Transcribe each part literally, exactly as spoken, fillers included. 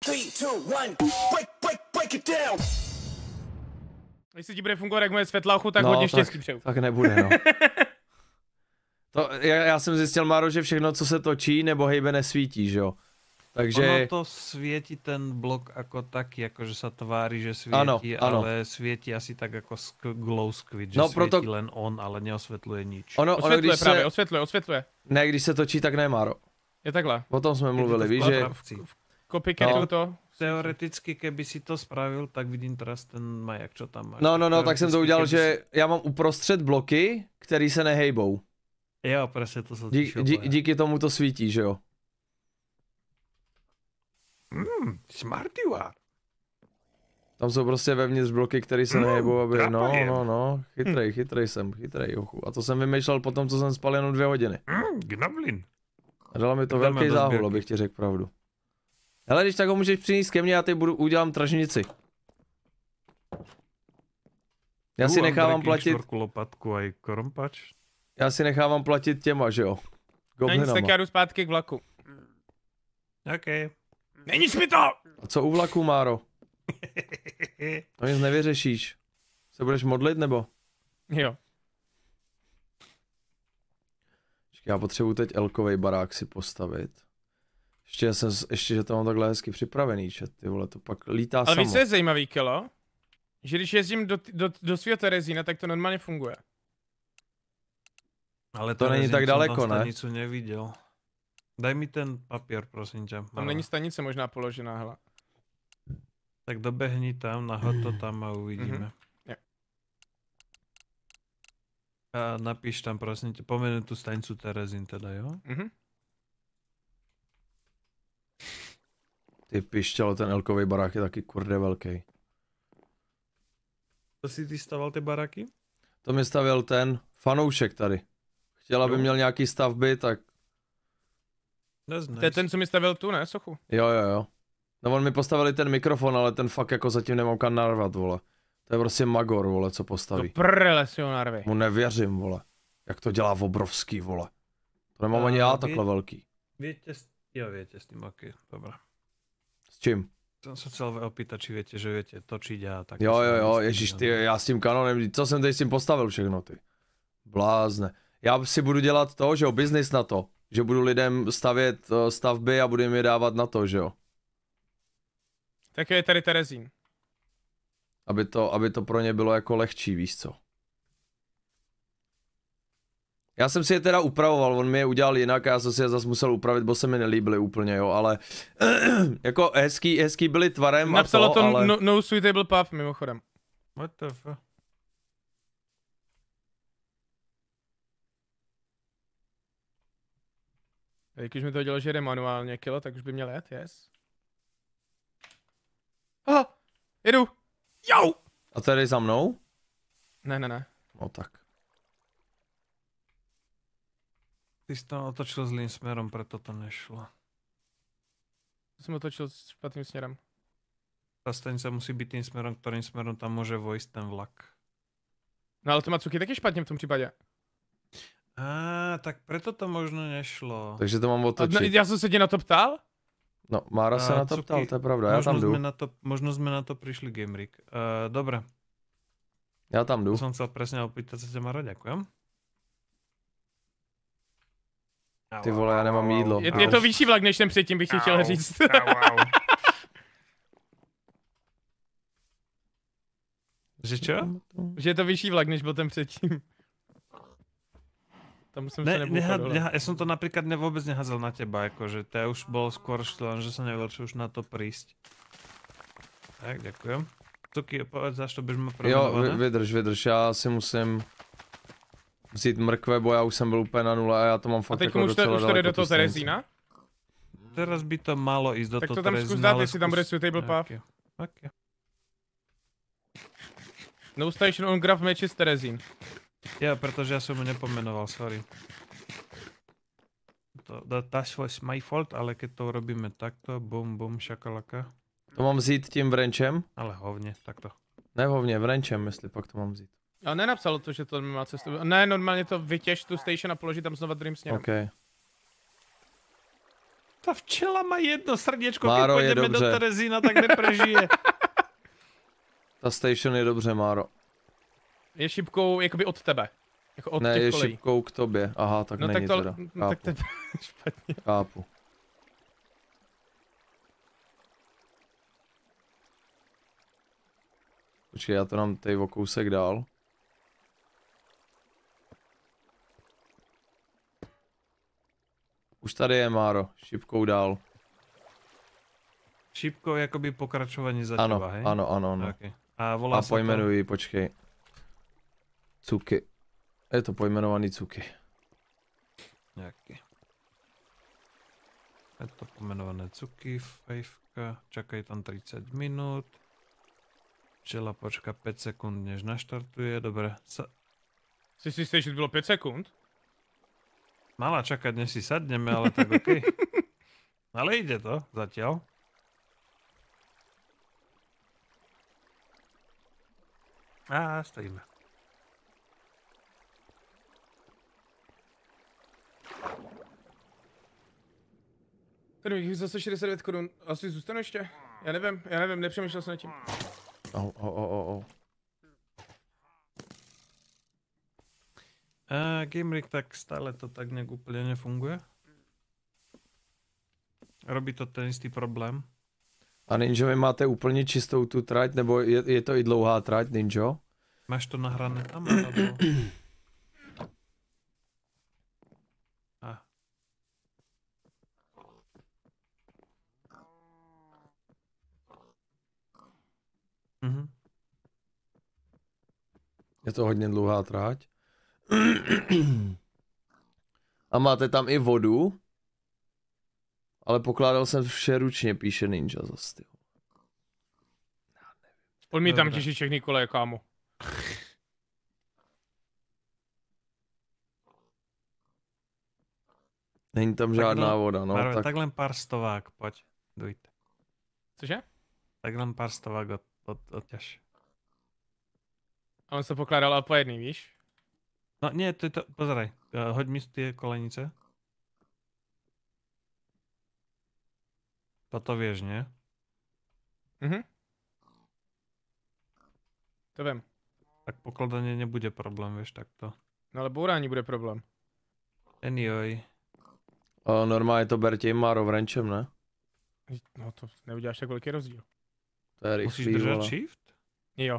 three, two, one, break, break, break it down. Jestli ti bude fungovat jak moje světlachu, tak no, hodně štěstí přeju. Tak nebude, no. To, já, já jsem zjistil, Máro, že všechno, co se točí nebo hejbe, nesvítí, že jo? Takže... Ono to svieti ten blok ako taký, akože sa tvári, že svieti, ano, ano. ale svieti asi tak ako glow squid, že no, svieti proto... len on, ale neosvetľuje nič. Ono, osvětluje ono, když právě, se... osvětluje, osvětluje. Ne, když se točí, tak ne, Máro. Je takhle. O tom jsme mluvili, víš, že... Copycatu no. to. Teoreticky, keby si to spravil, tak vidím teraz ten majak, čo tam máš. No, no, no, tak jsem to udělal, že si... já mám uprostřed bloky, který se nehejbou. Jo, presne to sa Dí, dí, díky tomu to svítí, že jo? Mm, smart you are. Tam jsou prostě vevnitř bloky, které se mm, nehejbou, aby... No, no, no, chytrej, chytrej jsem, chytrej, jochu. A to jsem vymýšlel po tom, co jsem spal jenom dvě hodiny. Mm, gnoblin. A dala mi to Jdeme velký záhul, abych ti řekl pravdu. Hele, když tak ho můžeš přinést ke mně, já teď budu, udělám tražnici. Já si nechávám platit... lopatku a korompač. Já si nechávám platit těma, že jo? Goblinama. Není, tak já jdu zpátky k vlaku. OK. Neníč mi to! A co u vlaku, Máro? To nic nevyřešíš. Se budeš modlit, nebo? Jo. Já potřebuji teď elkovej barák si postavit. Ještě, jsem, ještě že to mám takhle hezky připravený, že ty vole, to pak lítá Ale samo. Ale víš, co je zajímavý, Kelo? Že když jezdím do, do, do svého Terezína, tak to normálně funguje. Ale to není tak daleko, ne? Stanicu neviděl. Daj mi ten papír, prosím tě. Tam není stanice možná položená, hele. Tak dobehni tam, nahod to tam a uvidíme. Mm-hmm. Yeah. A napíš tam, prosím tě, pomenu tu stanicu Terezín teda, jo? Mhm. Ty pišťalo, ten elkovej barák je taky kurde velký. To si ty staval ty baráky? To mi stavěl ten fanoušek tady. Chtěl, aby měl nějaký stavby, tak... That's nice. To je ten, co mi stavil tu, ne, sochu? Jo, jo, jo. No on mi postavili ten mikrofon, ale ten fakt jako zatím nemám kam narvat, vole. To je prostě magor, vole, co postaví. To prele si ho narvi. Mu nevěřím, vole. Jak to dělá obrovský, vole. To nemám uh, ani já takhle vě... velký. Viete, jo, viete s tým, ok, dobré. S čím? Jsem se chcel opýtat, či viete, že viete točiť a tak. Jo, jo, jo, ježiš, ty, já s tím kanonem, co jsem tady s tím postavil všechno, ty. Blázne. Já si budu dělat to, že jo, biznis na to. Že budu lidem stavět stavby a budu jim je dávat na to, že jo. Tak je tady Terezín. Aby to, aby to pro ně bylo jako lehčí, víš co. Já jsem si je teda upravoval, on mi je udělal jinak a já jsem si je zase musel upravit, bo se mi nelíbily úplně, jo, ale jako hezký, hezký byly tvarem. Napsalo a to, to ale... no, no suitable path, mimochodem. What the fuck? Když mi to dělalo, že jde manuálně, Kilo, tak už by měl jet, yes. Aha, jedu. Jo! A tady za mnou? Ne, ne, ne. No tak. Ty jsi to otočil zlým směrem, proto to nešlo. Jsem otočil špatným směrem. Ta stanice musí být tým směrem, kterým směrem tam může vojít ten vlak. No ale to Matsuki taky špatně v tom případě. Á, tak preto to možno nešlo. Takže to mám otočit. A, no, já jsem se tě na to ptal? No, Mára se A, na to Cuky, ptal, to je pravda, já tam jdu. Sme na to, možno sme na to prišli, Gamerik. Uh, dobre. Já tam jdu. To som chcel presne opýtať sa ťa, Maro, ďakujem. Ty vole, já nemám jídlo. Je, je to vyšší vlak, než ten předtím, bych ti chtěl říct. Au, au. Že čo? Že je to vyšší vlak, než byl ten předtím. Tam jsem ne, se nebudu neha, neha, ja som to napríklad ne, vôbec nehádzal na teba, akože to už bolo skôr štýlen, že som nevedel, čo už na to prísť. Tak, ďakujem. Cuky, povedz, až to budeš ma premenované? Jo, vydrž, vydrž, já si musím vzít mrkve, bo já už jsem byl úplně na nule a já to mám fakt jako docela daleko. A teď už to jde do toho Terezína? Teraz by to malo ísť do toho Terezína. Tak to tam zkus dát, jestli tam bude suitable path. Okay. Okay. No station on graph matches Terezín. Ja, pretože ja som ho nepomenoval, sorry. To, that was my fault, ale keď to urobíme takto, bum, bum, šakalaka. To mám vzít tím vrenčem? Ale hovně, takto. Ne hovně, vrenčem, jestli pak to mám vzít. Ale nenapsalo to, že to má cestu. Ne, normálně to vytěž tu station a položit tam znova druhým směrem. Okay. Ta včela má jedno srdiečko, Máro, keď je pôjdeme do dobře. Terezína, tak neprežije. Ta station je dobře, Máro. Je šipkou jakoby od tebe. Jako od Ne, těch je kolejí. šipkou k tobě. Aha, tak No není tak to, teda. no, tak Chápu, to je špatně. chápu. Počkej, já to dám tady o kousek dál. Už tady je, Máro, šipkou dál. Šipkou je akoby pokračovanie za Ano, teba, hej? ano, ano, ano. Okay. A volá A sa to... pojmenuji, počkej. Cuky. Je to pojmenovaný Cuky. Nejaký. Je to pomenované Cuky, fejvka, čakaj tam tridsať minút. Včela počka päť sekúnd, než naštartuje, dobre. Sa... Jsi si jistý, že to bylo pět sekund? Mala čakať, než si sadneme, ale tak okej. Okay. Ale ide to, zatiaľ. Á, stojíme. Tady bych za sto šedesát devět korun. Asi zůstanu ještě? Já nevím, já nevím, nepřemýšlel jsem nad tím. Au, au, au, au, au. A GameRig tak stále to tak nejak úplne nefunguje. Robí to ten istý problém. A Ninja, vy máte úplně čistou tu trať, nebo je, je to i dlouhá trať, Ninja? Máš to nahrané tam? Alebo... A. Mhm. Je to hodně dlouhá trať. A máte tam i vodu? Ale pokládal jsem vše ručně, píše Ninja zase. On mi tam Dobré. těží všechny koleje, kámo. Není tam Tak žádná no, voda, no. Marve, Tak, tak len pár stovák, poď. Dujte. Cože? Tak len pár stovák od, od, odťaž. A on se pokládal ale po jedný, víš? No nie, to je to, pozeraj. Uh, hoď mi tie kolenice. Toto vieš, nie? Mhm. To vím. Tak pokladanie nebude problém, vieš, takto. No ale bourání bude problém. Anyway. o, normálně to ber tím Máro vrenčem, ne? No to neuděláš tak velký rozdíl. To je Musíš rychlý, držať vole. shift? Jo.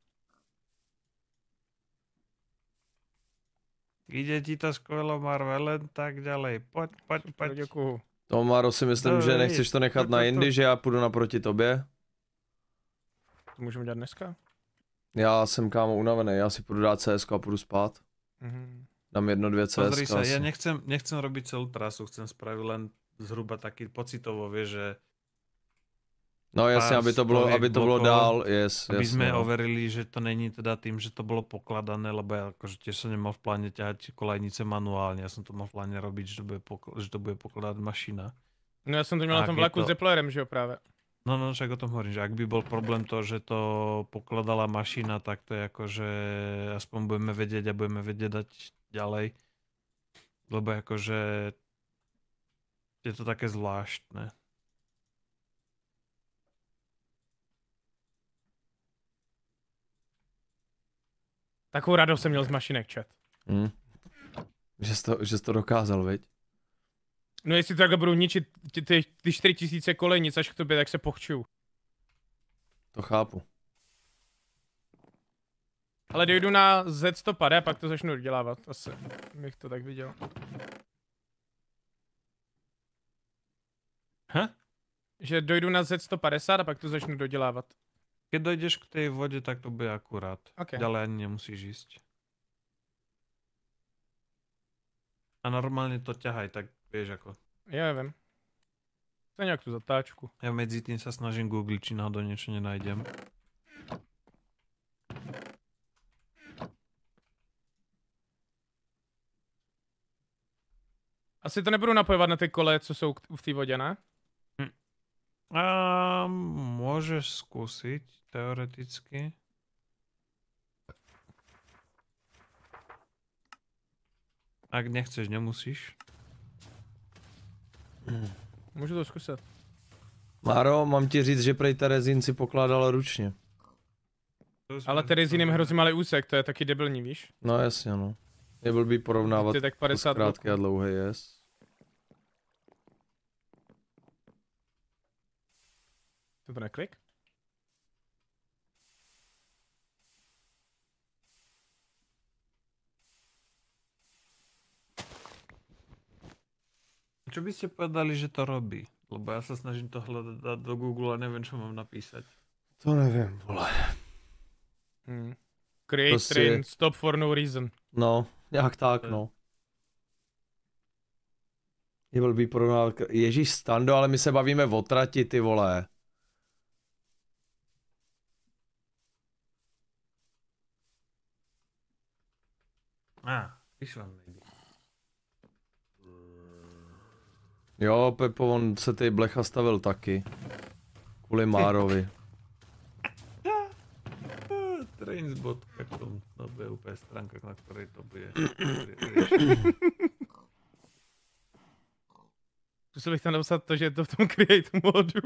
Ide ti to skvelo, Marve, len tak ďalej. Poď, poď, poď. Děkuju. To Máro si myslím, No, že hej, nechceš to nechat to- na to- jindy, že já půjdu naproti tobě. To můžeme dělat dneska? Já jsem kámo unavený, já si půjdu dát C S a půjdu spát. Mhm. Dám jedno, dvě C S. Pozri sa, ja nechcem, nechcem robiť celú trasu, chcem spraviť len zhruba taký pocitovo, vieš, že No jasně, pár aby to bylo, stoviek aby to bylo blokov, dál, yes, aby yes, sme no. overili, že to není teda tým, že to bolo pokladané, lebo ja akože tiež som nemal v pláne ťahať kolejnice manuálne, ja som to mal v pláne robiť, že to bude, pokl- že to bude pokladať mašina. No já jsem to měl na Tak tom je vlaku to- s Deployerem, že jo právě. No, no, však o tom hovorím, že ak by bol problém to, že to pokladala mašina, tak to je ako, že aspoň budeme vedieť a budeme vedieť dať ďalej. Lebo akože je to také zvláštne. Takovou radost jsem měl z mašinek, chat. Hm. Že, jsi to, že jsi to dokázal, viď? No jestli takhle budou ničit ty, ty, ty čtyři tisíce kolejnic až k tobě, tak se pochčuju. To chápu. Ale dojdu na Z sto padesát a pak to začnu dodělávat. Asi bych to tak viděl. Ha? Že dojdu na Z sto padesát a pak to začnu dodělávat. Keď dojdeš k tej vode, tak to bude akurát. Okay. Ďalej ani nemusíš ísť. A normálne to ťahaj, tak vieš ako. Já vím. To je nějak tu zatáčku. Ja medzi tým sa snažím googliť, či náhodou niečo nenájdem. Asi to nebudu napojovat na ty koleje, co jsou k- v té vodě, ne? A môžeš skúsiť, teoreticky. Ak nechceš, nemusíš. Můžu to zkusit. Máro, mám ti říct, že prej Terezín si pokládal ručně. Ale Terezín je hrozně malý úsek, to je taky debilní, víš? No jasně, no. Je blbý porovnávat Ty tak padesát krátký a dlouhý, yes. To bude klik? Čo by ste povedali, že to robí? Lebo ja sa snažím to hľadať do Google a neviem, čo mám napísať. To nevím, vole. Hmm. Create Prostě- train, stop for no reason. No, nějak tak, no. Je blbý porovnávat, Ježíš Stando, ale my se bavíme o trati, ty vole. Á, ah, vyšlám nejde. Jo, Pepo, on se tej blecha stavil taky. Kvůli Márovi. trains bodka com, no to je úplně stránka, na ktorej to bude. Zkusil bych tam napsat to, že je to v tom create modu.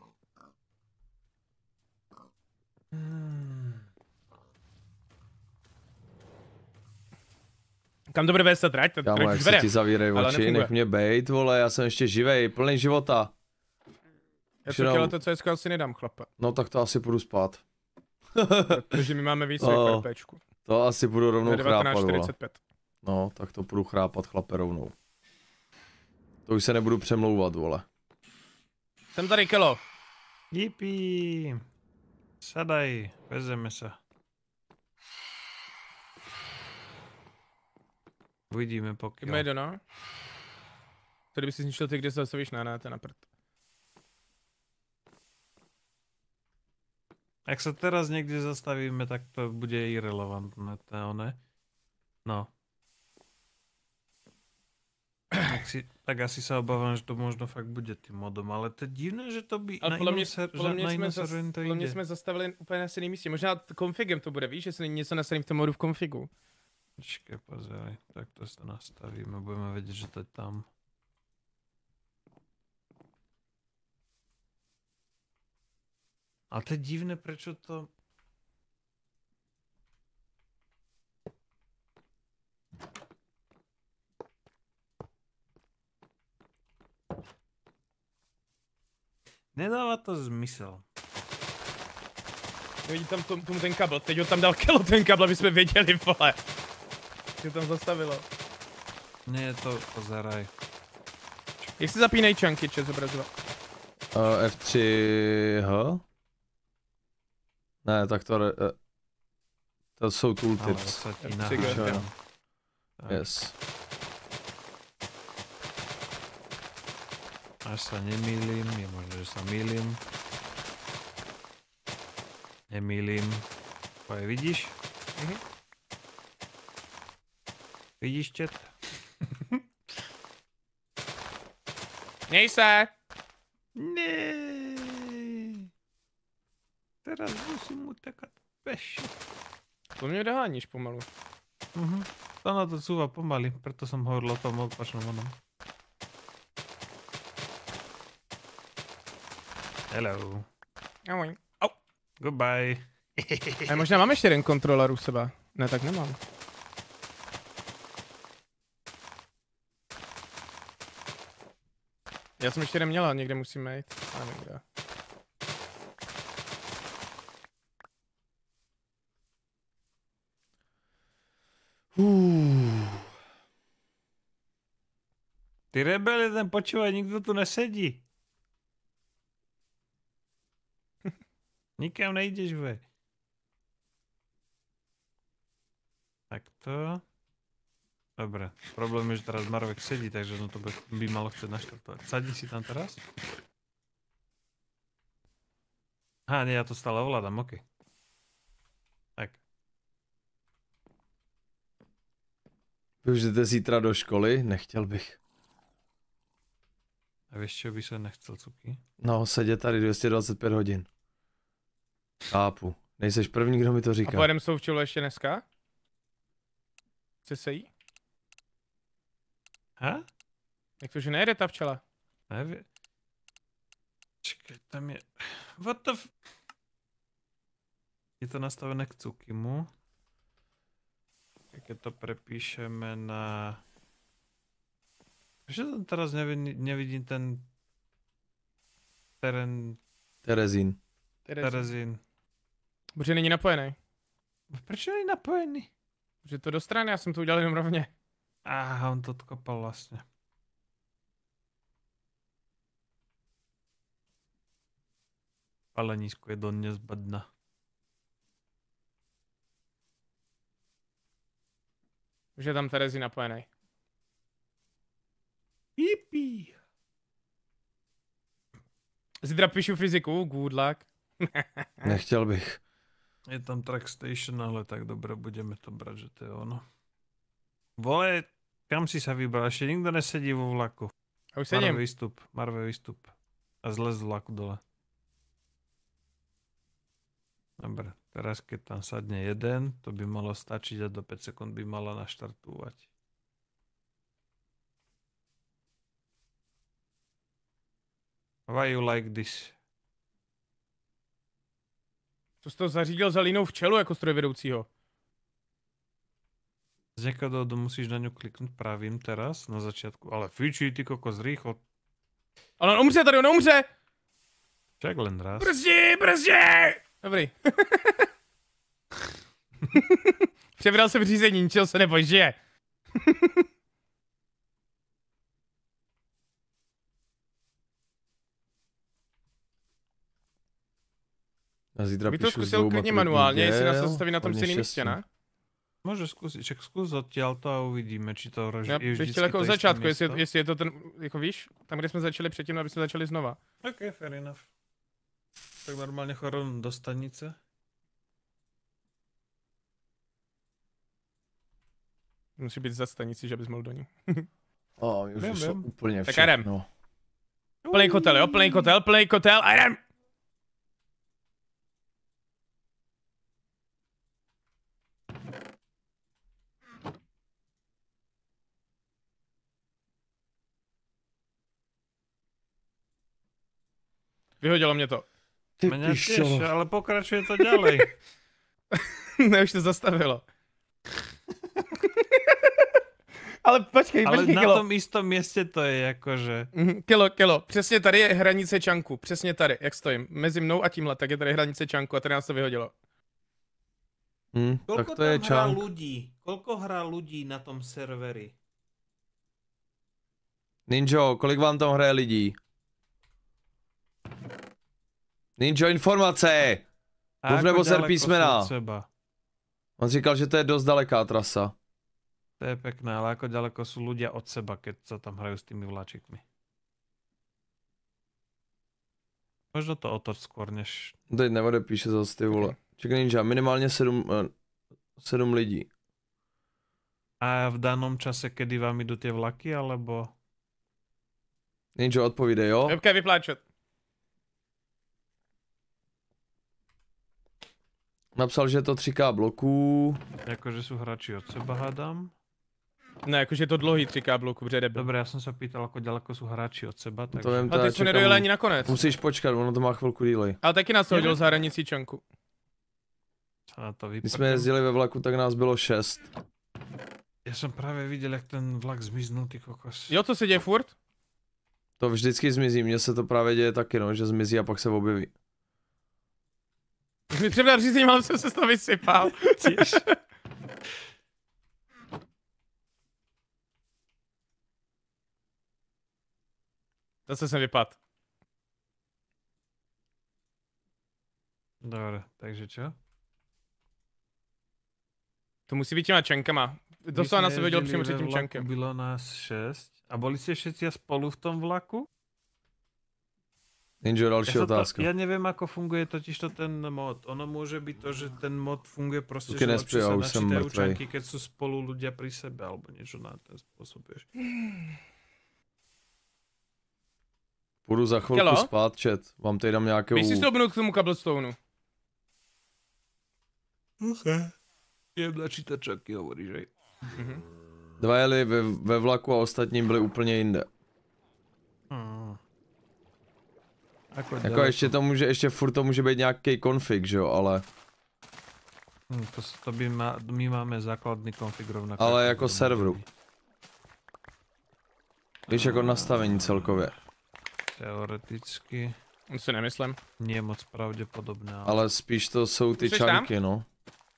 Kam to bude vést ta trať? Ta Kámo, trať jak už se vede. ti zavírej ale oči, nefunguje. nech mě bejt, vole, já jsem ještě živej, plný života. Já Už jenom- to to C S asi nedám, chlapa. No tak to asi půjdu spát. Protože my máme víc Oh, jak RPčku. To asi budu rovnou To je devatenáct chrápat, vole. čtyřicet pět. No, tak to půjdu chrápat, chlape, rovnou. To už se nebudu přemlouvat, vole. Jsem tady, Kelo. Jipi. Sadaj, vezeme se. Uvidíme pokiaľ. Jdeme do no. To kdyby si zničil ty, kde se zastavíš, ne, ne, to je na prd. Ak sa teraz niekde zastavíme, tak to bude irrelevantné, to ne? No. Tak, si, tak asi sa obávam, že to možno fakt bude tým modom, ale to je divné, že to by Ale na podle inom mě, ser, podle že mě, na jsme, inom zas, serveru to podle mě ide. jsme zastavili úplně na stejném místě. Možná t- konfigem to bude, víš, že není něco nastavený v tom modu v konfigu. Počkej, pozeraj, tak to sa nastavíme, budeme vedieť, že to je tam. Ale to je divné, prečo to... Nedáva to zmysel. Vidí tam tom, tomu ten kabel, teď ho tam dal Kelo ten kabel, aby jsme věděli, vole. Že tam zastavilo. Nie, to pozeraj. Jak si zapínej čanky, če zobrazovat? Uh, F tři H? Ne, tak to... Re, uh, to jsou Ale tooltips. sa ti F tři G, nahážem. jo. Tak. Yes. Až sa nemýlim, je možné, že sa mýlim. Nemýlim. Poje, vidíš? Mhm. Vidíš, chat? Měj se! Ne. Teraz musím utekať peši. To mě doháníš pomalu. Mhm. To na to cúva pomaly, preto som hovoril o tom opačnom onom. Hello. Ahoj. Au. Goodbye. A možná mám ještě jeden kontroler u sebe. Ne, tak nemám. Já jsem ještě neměla, někde musíme jít. A nevím kde. Uh. Ty rebel jeden, počúvaj, nikto tu nesedí. Nikam nejdeš, ve. Takto. Dobre, problém je, že teraz Marovek sedí, takže no to by, by malo chcieť naštartovať. Sadni si tam teraz? Aha, nie, ja to stále ovládam, ok. Tak. Vy už jdete zítra do školy? Nechtěl bych. A vieš, čo by som nechcel, cuky? No, sedět tady dvě stě dvacet pět hodin. Chápu. Nejseš první, kdo mi to A říká. pojedeme s tou včelou ještě dneska? Chce se jí? Ha? Jak to, že nejede ta včela? Nevie. Počkej, tam je... What the f... Je to nastavené k Cukimu. Keď to prepíšeme na... Prečo tam teraz nevidím, nevidím ten... Terén... Terezín. Terezín. Protože není napojený. Proč není napojený? Protože to do strany, já jsem to udělal jenom rovně. Aha, on to odkopal vlastně. Palenísko je dodnes badna. Už je tam Terezí napojený. Yippee. Zítra píšu fyziku, good luck. Nechtěl bych. Je tam track station, ale tak dobre, budeme to brať, že to je ono. Vole, kam si sa vybral? Ešte nikto nesedí vo vlaku. A už Marve sedím. vystup, Marve vystup. A zlez z vlaku dole. Dobre, teraz keď tam sadne jeden, to by malo stačiť a do päť sekúnd by mala naštartovať. Why you like this? To jsi to zařídil za línou v čelu jako strojvedoucího. Z nejakého dôvodu musíš na ňu kliknúť pravým teraz, na začiatku. Ale fiči, ty kokos, rýchlo. Ale on umře tady, on umře! Čak len raz. Brzdi, brzdi! Dobrý. Přebral jsem řízení, ničeho se neboj, žije. A zítra By to píšu zkusil znovu klidně maturitní manuálně, jestli nás děl, to staví na tom hodně stejném štěstí. místě, ne? Môže skúsiť, čak skús odtiaľto a uvidíme, či to rož, Já je bych vždycky chtěl jako to od isté začátku, jestli, miesto. jestli je to ten, jako víš, tam, kde jsme začali předtím, aby jsme začali znova. OK, fair enough. Tak normálne chodím do stanice. Musí být za stanici, že abys mohl do ní. O, už Vím, vyšlo vím. úplně Tak všechno. jdem. Plný kotel, jo, plný kotel, plný kotel a jdem! Vyhodilo mě to. Ty Mňa pišťo. tiež, ale pokračuje to ďalej. Ne, už to zastavilo. Ale počkej, Ale počkej, na Kilo. tom istom mieste to je akože... Mhm, Kilo, Kilo, přesně tady je hranice čanku, přesně tady, jak stojím. Mezi mnou a tímhle, tak je tady hranice čanku a tady nás to vyhodilo. Hm, tak Koľko to je tam hrá čank. ľudí? Koľko hrá ľudí na tom serveri? Ninjo, kolik vám tam hraje lidí? Ninjo, informace! A Buf ako nebo ser ďaleko sú písmena? od seba? On říkal, že to je dost daleká trasa. To je pekné, ale ako ďaleko sú ľudia od seba, keď sa tam hrajú s tými vláčikmi. Možno to otoč skôr, než... Teď neodepíše zase ty vole. Čekaj Ninja, minimálně sedm, uh, sedm lidí. A v danom čase, kedy vám idú tie vlaky, alebo... Ninja, odpovídej, jo? Webka je vypláčet. Napsal, že je to tři ká bloků. Akože sú hráči od seba, hádam. Ne, jakože je to dlouhý tři ká bloku, protože debil. Dobre, ja som sa pýtal, ako ďaleko sú hráči od seba, takže... To vím, A ty jsme nedojeli ani nakonec. Musíš počkat, ono to má chvilku dílej. Ale taky nás to hodilo za hranicí čanku. sa na to Když vyprdem. jsme jezdili ve vlaku, tak nás bylo šest. Ja som práve videl, jak ten vlak zmiznul, ty kokos. Jo, to se děje furt? To vždycky zmizí, mně se to právě děje taky, no, že zmizí a pak se objeví. Už mi přebral řízení, ale jsem se z toho vysypal. Tiež. Zase jsem vypadl. Dobre, takže čo? To musí být těma čankama. Doslova nás se vyhodil přímo před tím čankem. Bylo nás šesť. A boli ste všetci spolu v tom vlaku? Ninja, další Ja, sa otázka. to, ja neviem, ako funguje totiž to ten mod. Ono môže byť to, že ten mod funguje proste, Tuky že nespí, lepšie ja sa už som načítajú mŕtvej. čanky, keď sú spolu ľudia pri sebe, alebo niečo na ten spôsob, vieš. Půjdu za chvilku Tělo? spát, chat. Vám tady dám nějakou... Běž si stoupnout k tomu cobblestoneu. Jem načítať čanky, hovoríš, hej. Mhm. Dva jeli ve, ve vlaku a ostatní byli úplně jinde. Hmm. Ako, Jako ještě to může, ještě furt to může být nějaký konfig, že jo, ale... Hm, to, to by má, my máme základný konfig rovnako. Ale jako serveru. Víš, jako nastavení celkově. Teoreticky. To si nemyslím. Nie moc pravděpodobné. Ale... Ale spíš to jsou ty Jsi čanky, tam? no.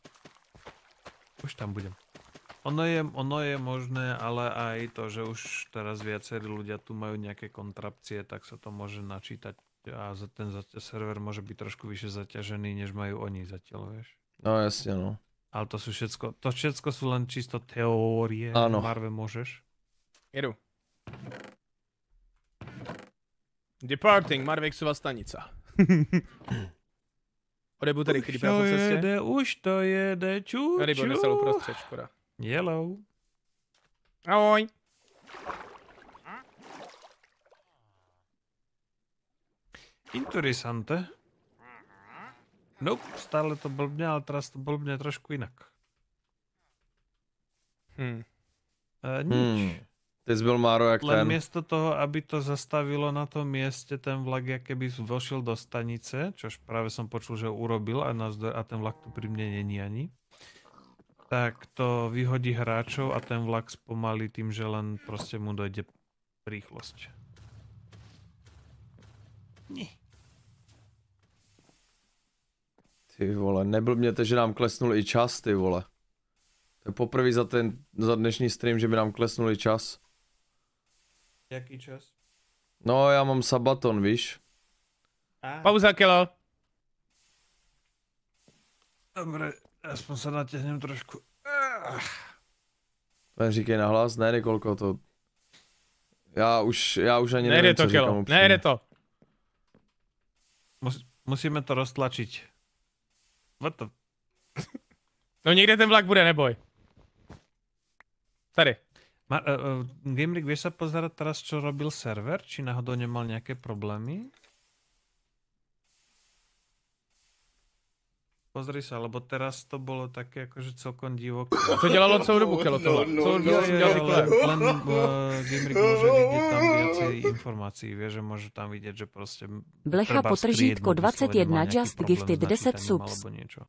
Už tam budem. Ono je, ono je možné, ale aj to, že už teraz viacerí ľudia tu majú nejaké kontrapcie, tak sa to môže načítať a za ten server môže byť trošku vyššie zaťažený, než majú oni zatiaľ, vieš. No jasně, no. Ale to sú všetko, to všetko sú len čisto teórie. Áno. Marve, môžeš? Jedu. Departing, Marvexova stanica. Odebu tady Už chyba to po cestě. jede, už to jede, ču, Tady byl ču. nesel uprostřed, škoda. Yellow. Ahoj. Interesante. Nope, stále to blbne, ale teraz to blbne trošku inak. Hm. E, nič. Hmm. Ty jsi byl Máro jak Len ten. miesto toho, aby to zastavilo na tom mieste, ten vlak, jak keby vošiel do stanice, čož práve som počul, že urobil a, nás, a ten vlak tu pri mne není ani, tak to vyhodí hráčov a ten vlak spomalí tým, že len proste mu dojde rýchlosť. Nie. Ty vole, neblbněte, že nám klesnul i čas, ty vole. To je poprvé za ten, za dnešní stream, že by nám klesnul i čas. Jaký čas? No, já mám sabaton, víš? Pauza, Kelo. Dobre, aspoň sa natiahnem trošku. To neříkej nahlas, ne, Nikolko, to... Já už, já už ani Nejde nevím, to, co říkám Kelo. upřímně. Nejde to. Mus, musíme to roztlačiť. What the... No někde ten vlak bude, neboj. Tady. Ma, uh, uh, Gamerik, vieš sa pozerať teraz, čo robil server? Či náhodou nemal nejaké problémy? Pozri sa, lebo teraz to bolo také akože celkom divoké. To dělalo celou dobu, Kelo, tohle. Celou dobu Jo, jsem jo, dělal jo, takhle. len, len uh, Gamerik môže vidieť tam viacej informácií, vieš, že môže tam vidieť, že proste... Blecha treba potržítko skriednúť, dvacet vyslovene má jedna nejaký just problém gifted s deset načítaním subs. alebo niečo.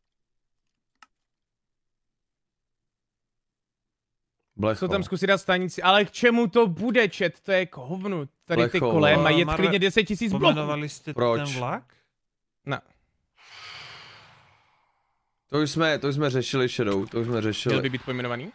Blecho. Jsou tam zkusit dát stanici, ale k čemu to bude, čet? To je k hovnu. Tady ty Blecho. kole Uh, mají jet Marve, klidně deset tisíc bloků. Pomenovali ste Proč? ten vlak? Ne, To už jsme, to už jsme řešili Shadow, to už jsme měl řešili. by být pojmenovaný.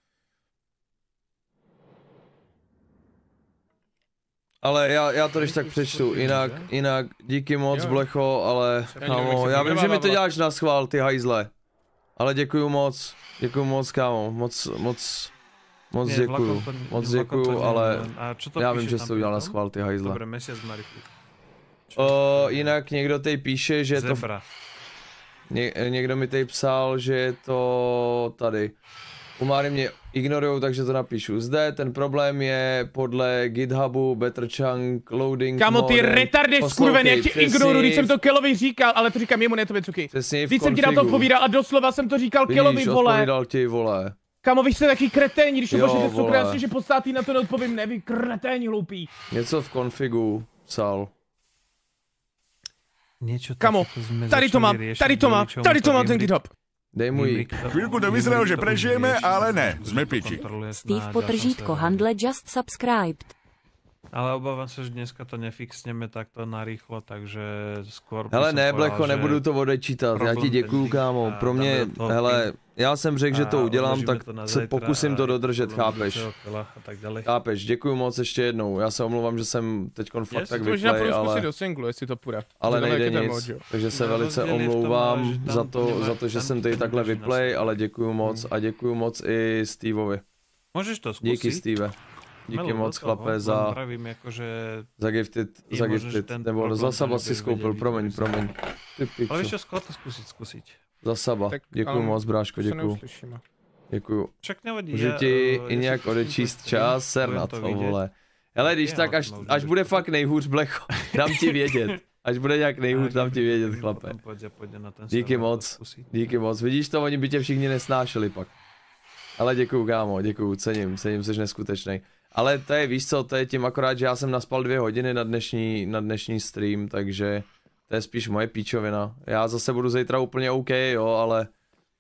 Ale já, já to když tak přečtu, jinak, jinak, díky moc, Jo. Blecho, ale Já nevím, jak kámo, se já to vím, že mi jmenovalo. to děláš na schvál, ty hajzle. Ale děkuju moc, děkuju moc, kámo, moc, moc, moc Nie, děkuju, vlakom to- moc vlakom to děkuju, nie, ale len- a čo to já píše vím, že tam jsi to udělal na potom? schvál, ty hajzle. Dobre, mesiac Marichu. O, jinak někdo tady píše, že je to, Zebra. ně, někdo mi tady psal, že je to tady. Umáry mě ignorujou, takže to napíšu zde. Ten problém je podle GitHubu Better Chunk Loading Kámo, ty modem. retardeš, Poslouchej, skurven, jak tě přesně ignoruju, když jsem v- to Kelovi říkal, ale to říkám jemu, ne tobě, Cuky. Přesně v Víc jsem ti na to konfigu. odpovídal a doslova jsem to říkal Kelovi, Vidíš, vole. odpovídal ti, vole. Kámo, vy jste taky kreténi, když to Jo, pošlete vole. cukr, jasně, že podstátý na to neodpovím, ne, vy kreténi hloupí. Něco v konfigu psal. Niečo Kamo, takéto sme tady to začali mám, riešiť, tady to mám, kvôli čomu tady to mám ten Gamerik- GitHub. Dej mu jí. Gamerik to- Chvilku to Gamerik vyzeralo, že to prežijeme, už rieši, ale že ne, to sme piči. kontroluje na Steve ďalšom potržítko serveru. handle just subscribed. Ale obávam sa, že dneska to nefixneme takto narýchlo, takže skôr by Hele, som ne, povedal, Blecho, že nebudu to odečítat, já ti problém děkuju, ten kámo, a pro mě, dáme do toho hele, pin. já jsem řekl, že to A udělám, odložíme tak to na se zajtra pokusím to a dodržet, podle chápeš? budúceho kola a tak ďalej. Chápeš, děkuju moc ještě jednou, já se omlouvám, že jsem teďkon fakt Yes, tak To možná vyplej, půjdu zkusit ale, do singlu, jestli to půjde. ale Že tam nejde jak je ten nic, mod, jo. takže se No, velice rozdíl je v tom, ale omlouvám že tam za to to, nemá- za to, že tam jsem to tady to takhle drží na vyplej, sebe. ale děkuju moc a děkuju moc i Steveovi. Môžeš to skúsiť? Díky Steve. Díky Melo moc do toho, chlape len za, Pravím, akože... za gifted, Je za možné, že gifted, ten nebo problém za tam saba si nebudeš skoupil, vedieť promiň, vyřešit. promiň. Ty Ale pičo, ešte skôr to skúsiť, skúsiť. za saba, Tak, děkuju ale moc, bráško, To se děkuju, neuslyšíme. děkuju. Však nevadí. Můžu ja, ti eh, i ja si nějak pustím odečíst tvoj čas, stream, ser budem na to to, vidieť. vole. Hele, když Je, tak, ale až, to má až už bude vidět. fakt nejhůř, Blecho, dám ti vědět. Až bude nějak nejhůř, dám ti vědět, chlape. Pôjde, pôjde na ten Díky server to moc. skúsiť. Díky moc, vidíš to, oni by tě všichni nesnášeli pak. Ale děkuju, kámo, děkuju, cením, cením, jsi neskutečnej. Ale to je, víš co, to je tím akorát, že já jsem naspal dvě hodiny na dnešní, na dnešní stream, takže to je spíš moje píčovina. Já zase budu zítra úplně OK, jo, ale...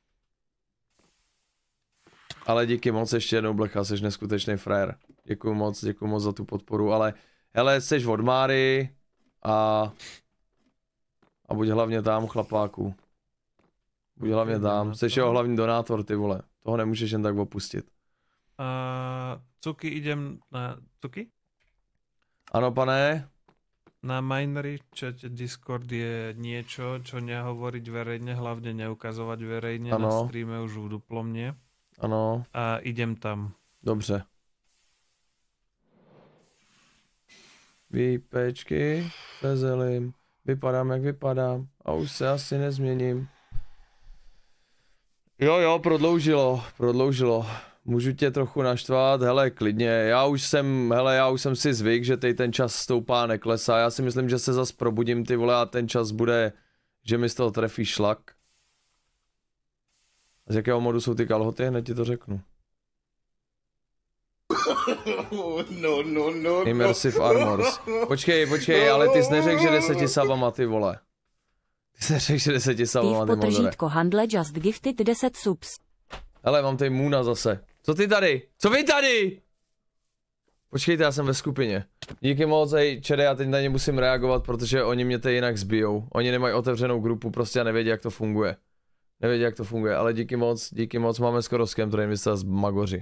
Ale díky moc ještě jednou, Blecha, jsi neskutečný frajer. Děkuju moc, děkuju moc za tu podporu, ale... Hele, jsi od Máry a... A buď hlavně tam, chlapáku. Buď hlavně tam, jsi jeho hlavní donátor, ty vole. Toho nemůžeš jen tak opustit. Uh, Cuky, idem na... Cuky? Ano, pane? Na Minery čate Discord je niečo, čo nehovoriť verejne, hlavne neukazovať verejne, ano. Na streame už v duplom nie. Ano. A idem tam. Dobře. Výpečky, vezelím, vypadám jak vypadám a už se asi nezměním. Jo jo, prodloužilo, prodloužilo. Můžu tě trochu naštvat, hele klidně, já už jsem, hele já už jsem si zvyk, že teď ten čas stoupá, neklesá, já si myslím, že se zas probudím ty vole a ten čas bude, že mi z toho trefí šlak. Z jakého modu jsou ty kalhoty, hned ti to řeknu. No, no, no, Immersive Armors. Počkej, počkej, ale ty jsi neřekl, že deseti sabama, ty vole. Ty jsi neřekl, že deseti sabama, Steve ty modere. potržítko handle just gifted deset subs. Hele, mám tady Moona zase. Co ty tady? Co vy tady? Počkejte, já jsem ve skupině. Díky moc, hej, čede, já teď na ně musím reagovat, protože oni mě tady jinak zbijou. Oni nemají otevřenou grupu, prostě a nevědí, jak to funguje. Nevědí, jak to funguje, ale díky moc, díky moc, máme skoro scam train, vy jste z magoři.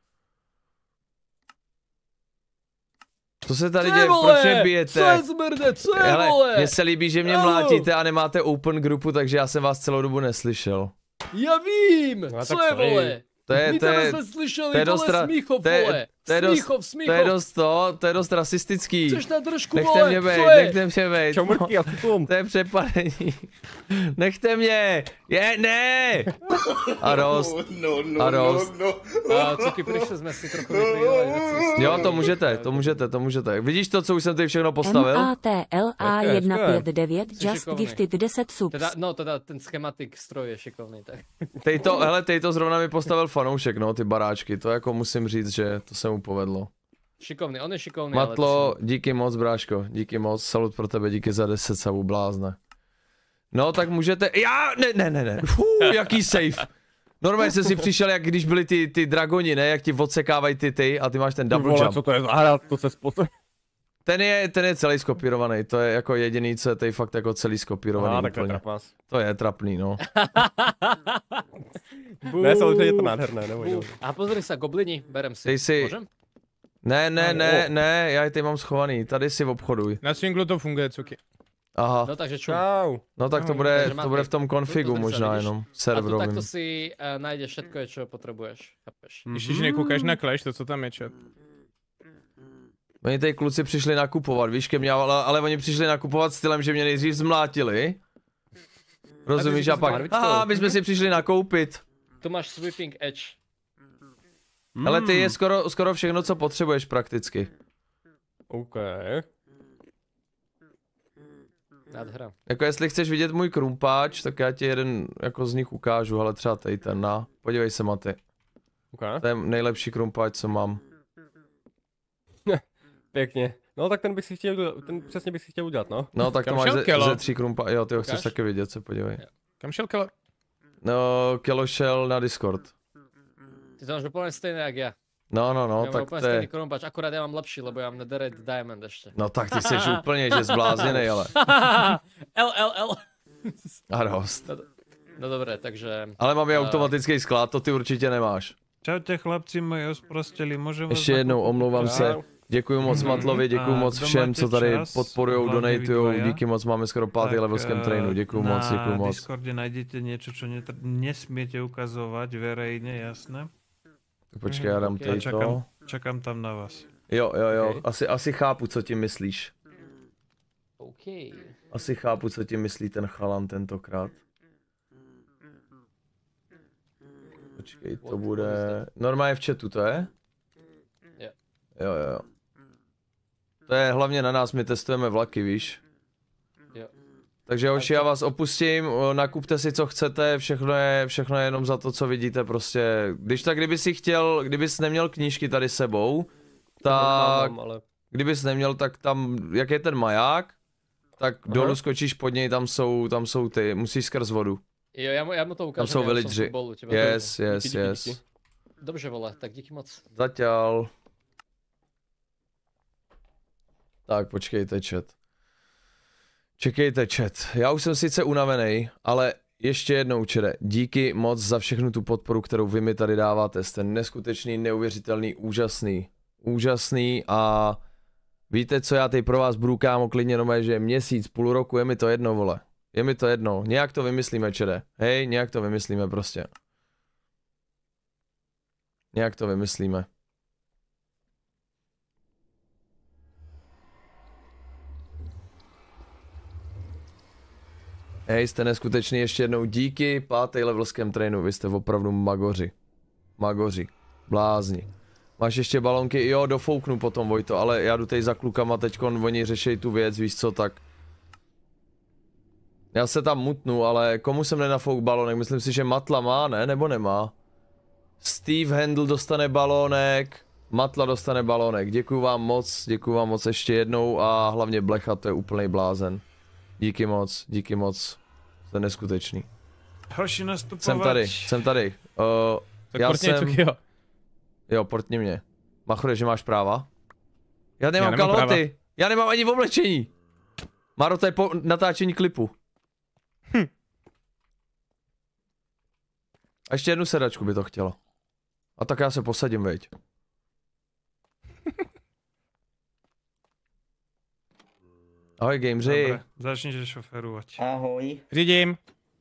Co se tady děje, proč mě bijete? Co je zmrde, co je Hele, vole? mně se líbí, že mě Alo. mlátíte a nemáte open grupu, takže já jsem vás celou dobu neslyšel. Já vím, No, co tak je sorry. vole? To je, My to tebe je, jsme slyšeli, to je vole, dost ra- Smíchov, to je- vole. to je dost- Smíchov, to Smíchov. je dost to, to je dost rasistický. Chceš na držku, Nechte vole, mě bejt, co je? nechte mě bejt. Čau mrtky, a tutum. To je přepadení. Nechte mě. Je, ne. A dost. no, no, A dost. no, no. A Cuky, přišli jsme si trochu vytrývali věci. Jo, to můžete, to můžete, to můžete. Vidíš to, co už jsem tady všechno M postavil? A T L A Hezké, jedna hezké. pět devět Jsi just šikovný. gifted deset subs. Teda, no, teda ten schematik stroj je šikovný, tak. Tej to, hele, tej to zrovna mi postavil fanoušek, no, ty baráčky. To jako musím říct, že to se mu povedlo. Šikovný, on je šikovný, Matlo, ale... díky moc, bráško, díky moc, salut pro tebe, díky za deset sabů, blázne. No, tak můžete, já, ne, ne, ne, ne, Fů, jaký safe. Normálně jsem si přišel, jak když byly ty, ty dragoni, ne, jak ti odsekávají ty ty a ty máš ten double Vole, jump. co to je za hra, to se spotřebuje. Ten je, ten je celý skopírovaný, to je jako jediný, co je tady fakt jako celý skopírovaný No, tak to je úplně. trapás. To je trapný, no. Ne, samozřejmě je to nádherné, neboj. Bu. A pozri sa, goblini, berem si. Dej si- Môžem? Ne, ne, Ano. ne, ne, já je tady mám schovaný, tady si obchoduj. Na swinglu to funguje, Cuky. Aha, No takže čum. Čau. no tak to Ahoj. bude, Takže to máte- bude v tom konfigu tuto možná vidíš? jenom, A tu serverovým. takto si uh, nájdeš všetko, je, čo potrebuješ. Chápeš? Ještě, že nekoukáš na Clash, to co tam je chat. Oni tady kluci přišli nakupovat, víš, ke mně, ale, ale oni přišli nakupovat stylem, že mě nejdřív zmlátili. Rozumíš, A a ty jsi pak, barvičkou. aha, my jsme si přišli nakoupit. Tu máš sweeping edge. Ale ty je skoro, skoro všechno, co potřebuješ prakticky. OK. Nádhera. Jako jestli chceš vidět můj krumpáč, tak já ti jeden jako z nich ukážu, ale třeba tady ten, na. Podívej se, Maty. OK. To je nejlepší krumpáč, co mám. Pěkně. No tak ten bych si chtěl udělat, ten přesně bych si chtěl udělat, no. No tak to Kam máš šel ze, Kelo? ze tří krumpáč, jo, ty ho chceš Ukáž? taky vidět, se podívej. Kam šel Keller? No, Kelo šel na Discord. Ty to máš úplne stejné, jak ja. No, no, no, ja mám tak úplne to stejný je... krumpač, akurát ja mám lepší, lebo ja mám Netherite Diamond ešte. No tak ty jsi úplně, že zblázněnej, ale. L, L, L. A dost. No dobré, takže... Ale mám i A- automatický sklad, to ty určitě nemáš. Čaute chlapci moji osprosteli, môžem vás Ještě jednou nakúpiť? omlouvám se. Děkuji moc Mhm. Matlovi, děkuji A moc kdo všem, máte co tady čas, podporujou, hlavně vy donatujou, dvaja, díky moc, máme skoro pátý tak, level scam eh, trainu, děkuji moc, děkuji Na moc. Discorde nájdete niečo, čo netr- nesmiete ukazovať verejne, jasné? Tak počkej, já dám Ok. tady Čakám, to. čakám tam na vás. Jo, jo, jo, Ok. asi, asi chápu, co ti myslíš. OK. Asi chápu, co ti myslí ten chalan tentokrát. Počkej, to bude... Normálně v chatu to je? Jo. Jo, jo, jo. To je hlavně na nás, my testujeme vlaky, víš? Jo. Takže hoši, já vás opustím, o, nakupte si co chcete, všechno je, všechno je jenom za to, co vidíte prostě. Když tak, kdyby si chtěl, kdybys neměl knížky tady sebou, tak Mám, ale... kdybys neměl, tak tam, jak je ten maják, tak Aha. dolů skočíš pod něj, tam jsou, tam jsou ty, musíš skrz vodu. Jo, já mu, já mu to ukážu. Tam jsou villageri. Yes, yes, Díky, díky, yes. díky. Dobře, vole, tak díky moc. Zaťal. Tak, počkejte, chat. Čekejte, chat. Já už jsem sice unavený, ale ještě jednou, čede, díky moc za všechnu tu podporu, kterou vy mi tady dáváte. Jste neskutečný, neuvěřitelný, úžasný. Úžasný a víte, co já teď pro vás budu, kámo, klidně nomé, že měsíc, půl roku, je mi to jedno, vole. Je mi to jedno. Nějak to vymyslíme, čede. Hej, nějak to vymyslíme prostě. Nějak to vymyslíme. Hej, jste neskutečný, ještě jednou díky pátý levelském trainu, vy jste opravdu magoři. Magoři. Blázni. Máš ještě balonky? Jo, dofouknu potom, Vojto, ale já jdu tady za klukama, teďkon oni řešejí tu věc, víš co, tak... Já se tam mutnu, ale komu jsem nenafouk balonek? Myslím si, že Matla má, ne? Nebo nemá? Steve Handel dostane balónek, Matla dostane balónek. Děkuju vám moc, děkuju vám moc ještě jednou a hlavně Blecha, to je úplnej blázen. Díky moc, díky moc. Jste neskutečný. Hoši nastupovat. Jsem tady, jsem tady. Uh, Tak já portně, jsem... jo. Jo, portni mě. Machure, že máš práva? Já nemám, Já nemám kalhoty. práva. Já nemám ani v oblečení. Maro, to je po natáčení klipu. Hm. A ještě jednu sedačku by to chtělo. A tak já se posadím, veď. Ahoj, gameři. Dobre, začnite šoferovať. Ahoj. Řídím.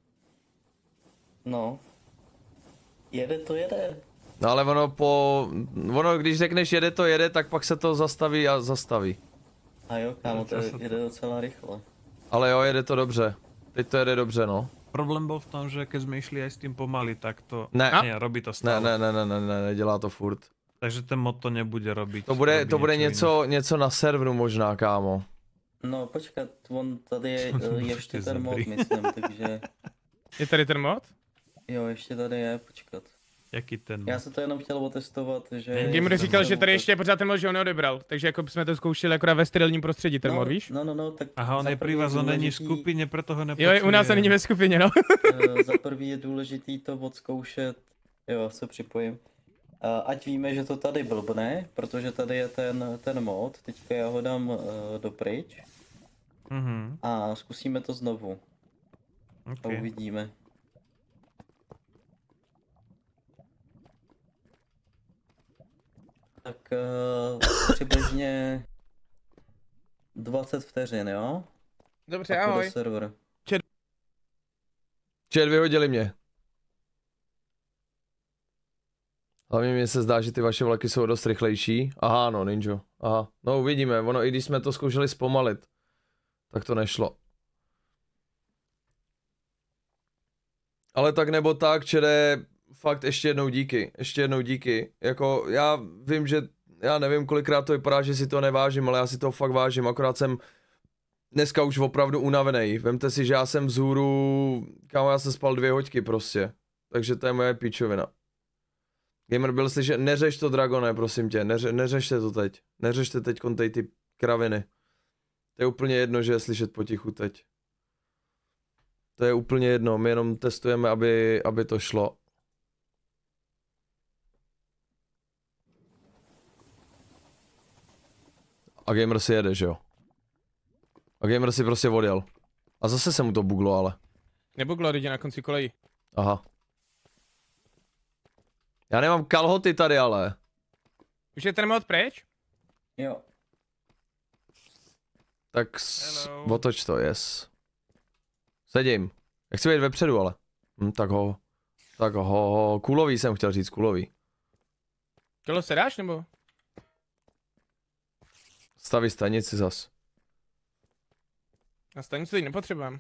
No. Jede to jede. No ale ono po... Ono, když řekneš jede to jede, tak pak se to zastaví a zastaví. A jo, kámo, to jede docela rychle. Ale jo, jede to dobře. Teď to jede dobře, no. Problém bol v tom, že keď sme išli aj s tým pomaly, tak to... Ne. Nie, robí to Ne, stále. ne, ne, ne, ne, ne, nedělá to furt. Takže ten mod to nebude robiť. To bude, robí to bude niečo něco, něco na serveru možná, kámo. No počkat, on tady je eh, ještě ten mod, Dobrý. myslím, takže... Je tady ten mod? Jo, ještě tady je, počkat. iný. Jaký ten mod? Já jsem to jenom chtěl otestovat, že... Gamer říkal, že tady tak- ještě je pořád ten mod, že ho neodebral. Takže jako jsme to zkoušeli akorát ve sterilním prostředí, ten no, mod, víš? No, no, no, tak... Aha, on za je prvý pri vás, on není v důležitý- skupine, preto ho Jo, nepočuje. je u nás a není ve skupině, no. eh, Za prvý je důležitý to odzkoušet, jo, se připojím. A ať víme, že to tady blbne, protože tady je ten, ten mod, teďka já ho dám uh, dopryč Mhm, a zkusíme to znovu a okay. uvidíme. Tak uh, přibližně dvacet vteřin, jo? Dobře, Pak bude ahoj. server. Čet, vyhodili mě. Hlavně mně se zdá, že ty vaše vlaky jsou dost rychlejší. Aha, no, Ninjo. Aha, no uvidíme, ono i když jsme to zkoušeli zpomalit, tak to nešlo. Ale tak nebo tak, čere, fakt ještě jednou díky, ještě jednou díky. Jako, já vím, že, já nevím, kolikrát to vypadá, že si to nevážím, ale já si to fakt vážím, akorát jsem dneska už opravdu unavený. Vemte si, že já jsem vzhůru, kámo, já jsem spal dvě hoďky prostě. Takže to je moje píčovina. Gamer byl slyšet, neřeš to, Dragone, prosím tě, neře, neřešte to teď. Neřešte teď kontej ty kraviny. To je úplně jedno, že je slyšet potichu teď. To je úplně jedno, my jenom testujeme, aby, aby to šlo. A Gamer si jede, že jo? A Gamer si prostě odjel. A zase se mu to buglo, ale. Nebuglo lidi na konci kolejí. Aha. Já nemám kalhoty tady, ale. Už je ten mod pryč? Jo. Tak s... Hello. otoč to, yes. Sedím. Já chci být vepředu, ale. Hm, tak ho. Tak ho, ho. Kulový jsem chtěl říct, kulový. Kolo se dáš, nebo? Staví stanici zas. Na stanici teď nepotřebujeme.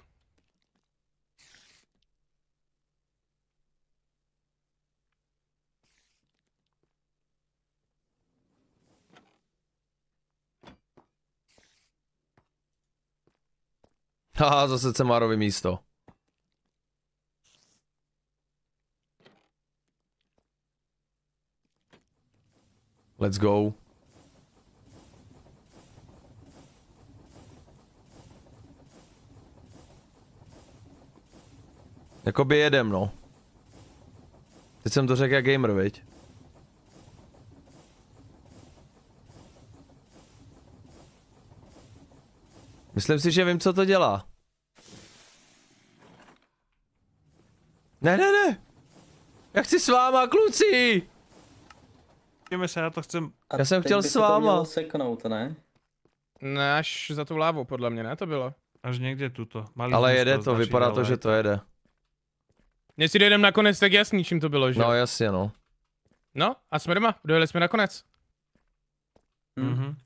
Haha, zase Cemárovi místo. Let's go. Jakoby jedem, no. Teď jsem to řekl jak gamer, viď? Myslím si, že vím, co to dělá. Ne, ne, ne. Já chci s váma, kluci. Jdeme se, já to chcem... A Já jsem teď chtěl by s se to váma. mělo seknout, ne? Ne, až za tu lávou, podle mě, ne? To bylo. Až někde tuto. Mali Ale jsme jede to to, označit, vypadá to, ale- že to jede. Jestli dojedeme nakonec, tak jasný, čím to bylo, že? No jasně, no. No, a jsme doma, dojeli jsme nakonec. Hm. Mhm.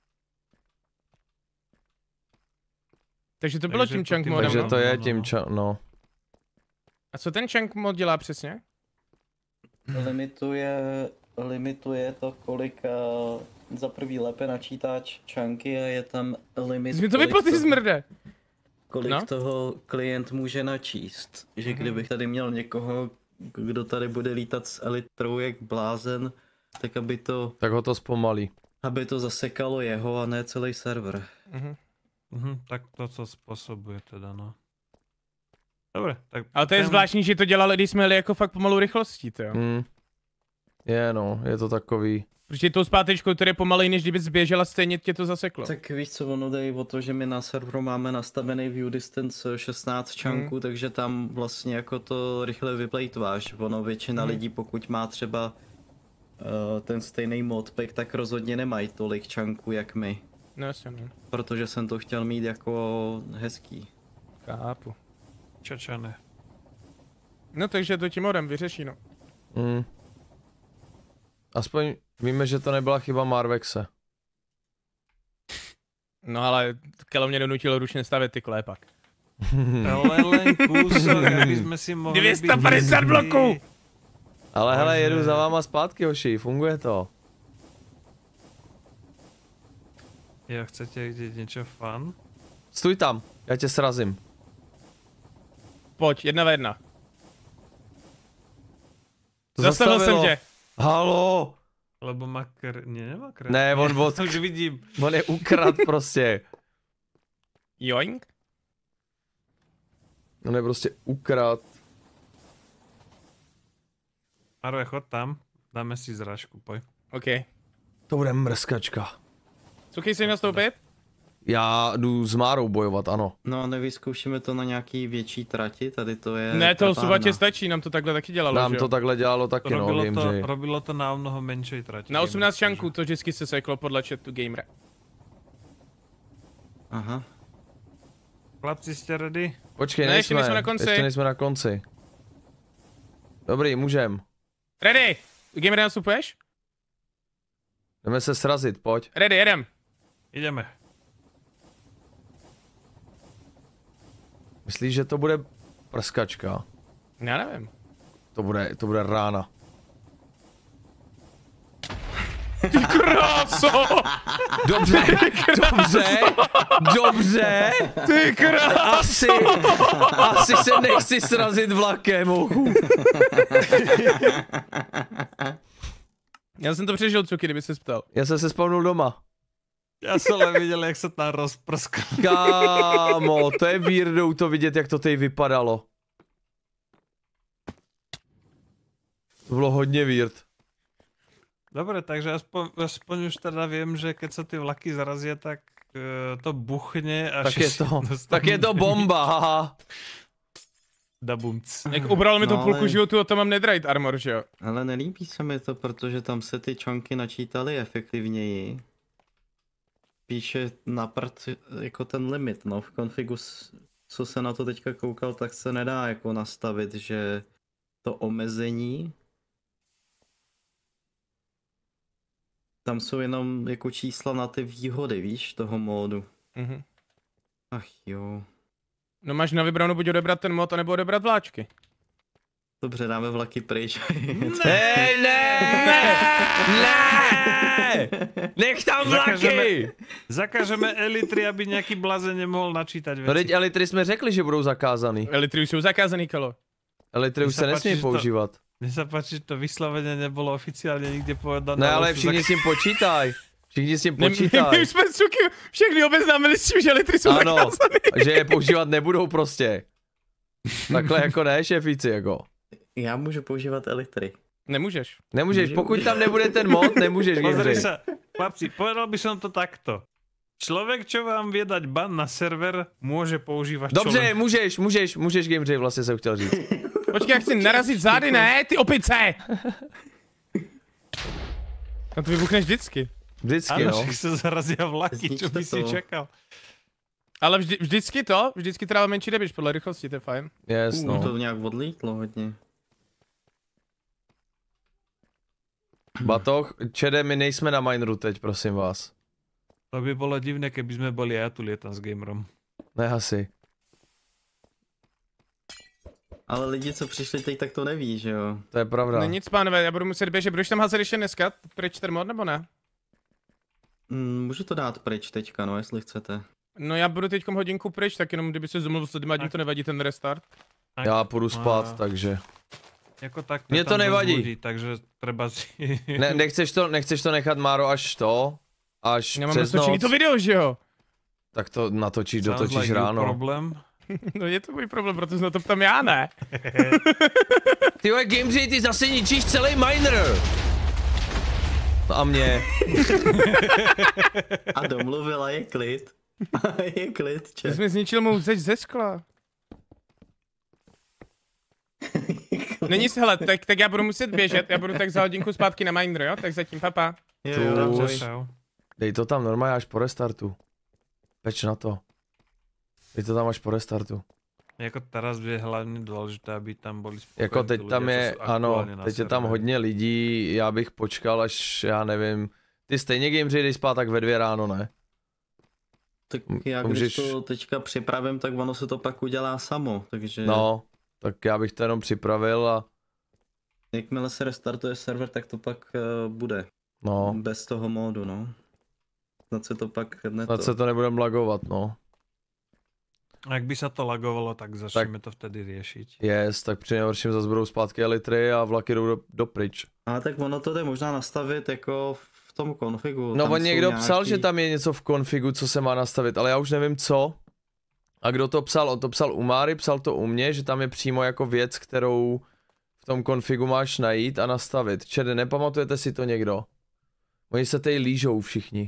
Takže to bylo Takže tím to chunk tím- modem, Takže no? to je no, no, tím no. ča... no. A co ten chunk mod dělá přesně? Limituje, limituje to, kolik uh, za prvý lépe načítáč čanky a je tam limit, Jsi mi to kolik vyplo, ty to- zmrde. kolik No. toho klient může načíst. Že Mhm. kdybych tady měl někoho, kdo tady bude lítat s elitrou jak blázen, tak aby to, Tak ho to zpomalí. aby to zasekalo jeho a ne celý server. Mhm. Mhm, tak to, co způsobuje teda, no. Dobre, tak... Ale to je ten- zvláštní, že to dělali, když jsme jeli jako fakt pomalou rychlostí, to jo. Hmm. Je no, je to takový. Protože tou zpátečkou, který je pomalej, než kdyby zběžela, stejně tě to zaseklo. Tak víš co, ono jde o to, že my na serveru máme nastavený view distance šestnáct čanků, takže tam vlastně jako to rychle vyplejtváš. Ono většina Mhm. lidí, pokud má třeba uh, ten stejný modpack, tak rozhodně nemají tolik čanků jak my. No jasně, no. Protože jsem to chtěl mít jako hezký. Chápu. Čačané. No takže to tím modem vyřeší, no. Hmm. Aspoň víme, že to nebyla chyba Marvexe. No ale Kelo mě donutil ručně stavět ty klépak. Ale len kúsok, aby sme si mohli dvě stě padesát byť hrdí. bloků! Ale hele, Bože. jedu za váma zpátky, hoši, funguje to. Jo, chcete vidět něco fun? Stůj tam, já tě srazím. Pojď, jedna ve jedna. To Zastavil jsem zastavilo. tě. Halo! Lebo má kr... Ne, nemá kr... Ne, on od... Už vidím. on je ukrad prostě. Joink? On je prostě ukrad. Marve, chod tam. Dáme si zrážku, poj. OK. To bude mrskačka. Co chci si nastoupit? Já jdu s Márou bojovat, ano. No a nevyzkoušíme to na nějaký větší trati, tady to je Ne, to trapárna. suvatě stačí, nám to takhle taky dělalo, Nám že to jo? takhle dělalo taky, no, Robilo vím, to, že... robilo to na mnoho menšej trati. Na osmnáct Gamer, čanků to vždycky se seklo podle chatu gamera. Aha. Chlapci, jste ready? Počkej, Ne, ještě nejsme, nejsme na konci. ještě nejsme na konci. Dobrý, můžem. Ready! Gamer nastupuješ? Jdeme se srazit, pojď. Ready, jedem. Ideme. Myslíš, že to bude prskačka? Já nevím. To bude, to bude rána. Kráso! Dobře, dobře, dobře. Ty kráso! Asi, asi se nechci srazit vlakem, ochu. Já jsem to přežil, Cuky, kdyby se ptal. Já jsem se spavnul doma. Já jsem ale viděl, jak se tam rozprskal. Kámo, to je weirdou to vidět, jak to tady vypadalo. To bylo hodně weird. Dobre, takže aspoň, aspoň už teda vím, že keď se ty vlaky zarazí, tak uh, to buchne a Tak je to, tak je to bomba, haha. Dabumc. Jak ubralo mi to No, půlku ale- životu a to mám netherite armor, že jo? Ale nelíbí se mi to, protože tam se ty čanky načítaly efektivněji. Píše na prd jako ten limit, no v konfigu, s- co se na to teďka koukal, tak se nedá jako nastavit, že to omezení tam jsou jenom jako čísla na ty výhody, víš, toho módu. Mhm. Ach jo. No máš na vybranou buď odebrat ten mod, anebo odebrat vláčky. Dobře, dáme vlaky pryč. Hej, ne, ne, ne, nech tam vlaky. Zakažeme elitry, aby nějaký blaze nemohl načítat věci. No teď elitry jsme řekli, že budou zakázaný. Elitry už jsou zakázaný, Kalo. Elitry Mně už se se páči, nesmí že to- používat. Mně se páči, že to vysloveně nebylo oficiálně nikde povedané. Ne, ale ale už všichni zak- s tím počítaj. Všichni s tím Ne, my, my počítaj. už jsme Cuky všechny obeznámili s tím, že elitry jsou Ano, zakázaný. že je používat nebudou prostě. Takhle jako ne, šéfíci, jako. Já můžu používat elektry. Nemůžeš. Nemůžeš, Můžu. pokud tam nebude ten mod, nemůžeš Pozri Gameři. sa, chlapci, povedal by som to takto. Človek, čo vám vie dať ban na server, môže používať čo Dobře, len. můžeš, můžeš, můžeš Gameři, vlastně jsem chtěl říct. Počkej, já chci narazit zády, ne, ty opice! No to vybuchne vždycky. Vždycky, Áno, no. však sa zarazia vlaky, čo by si Zničte to. čakal. Ale vždy, vždycky to, vždycky trává menší damage podle rychlosti, to je fajn. Yes, Uh, no. to nějak odlítlo hodně. Batoh, čede, my nejsme na mineru teď, prosím vás. To by bolo divné, keby sme boli, a ja tu lietam s gamerom. Ne, asi. Ale lidi, co přišli teď, tak to neví, že jo? To je pravda. No nic, pánové, já budu muset běžet, budeš tam házet ještě dneska, pryč ten mod, nebo ne? Mm, můžu to dát pryč teďka, no, jestli chcete. No já budu teďkom hodinku pryč, tak jenom kdyby se zomluvil s lidmi, ať mi to nevadí ten restart. Tak, Já půjdu spát, a- takže. Jako tak Mně to tam dosť nevadí. ľudí, takže treba si... Ne, nechceš to, nechceš to nechat, Máro, až to? Až Já mám přes natočený noc? to video, že jo? Tak to natočíš, Sounds dotočíš like your ráno. Problém. No je to můj problém, protože se na to ptám já, ne? Ty vole, Gameři, ty zase ničíš celý miner! No a mě. A domluvila, je klid. Je klid, Ty čet. jsi mi zničil mou zeď ze skla. Není se, hele, tak, tak já budu muset běžet, já budu tak za hodinku zpátky na miner, jo? Tak zatím, papa. Jo, Tu jo, Dobře, dobře. čau. Dej to tam normálně až po restartu. Peč na to. Dej to tam až po restartu. Jako teraz je hlavně důležité, aby tam byli spokojení Jako tí teď ľudia, tam čo je, sú ano, aktuálne na teď je tam serveri. hodně lidí, já bych počkal až, já nevím. Ty stejně Gameři jdeš spát tak ve dvě ráno, ne? Tak M- já můžeš- když to teďka připravím, tak ono se to pak udělá samo, takže No, tak já bych to jenom připravil a jakmile se restartuje server, tak to pak uh, bude. no, Bez toho módu, no. Snad se to pak ne snad to. se to nebude lagovat, no. Ak by sa to lagovalo, tak začneme to vtedy riešiť. Yes, tak při nejhorším zase budou zpátky elitry a vlaky jdou do, do pryč. Ale tak ono to jde možná nastavit jako v tom konfigu. No tam on jsou někdo psal, nějaký- že tam je něco v konfigu, co se má nastavit, ale já už nevím co. A kdo to psal? On to psal u Máry, psal to u mě, že tam je přímo jako věc, kterou v tom konfigu máš najít a nastavit. Čede, nepamatujete si to někdo? Oni se tady lížou všichni.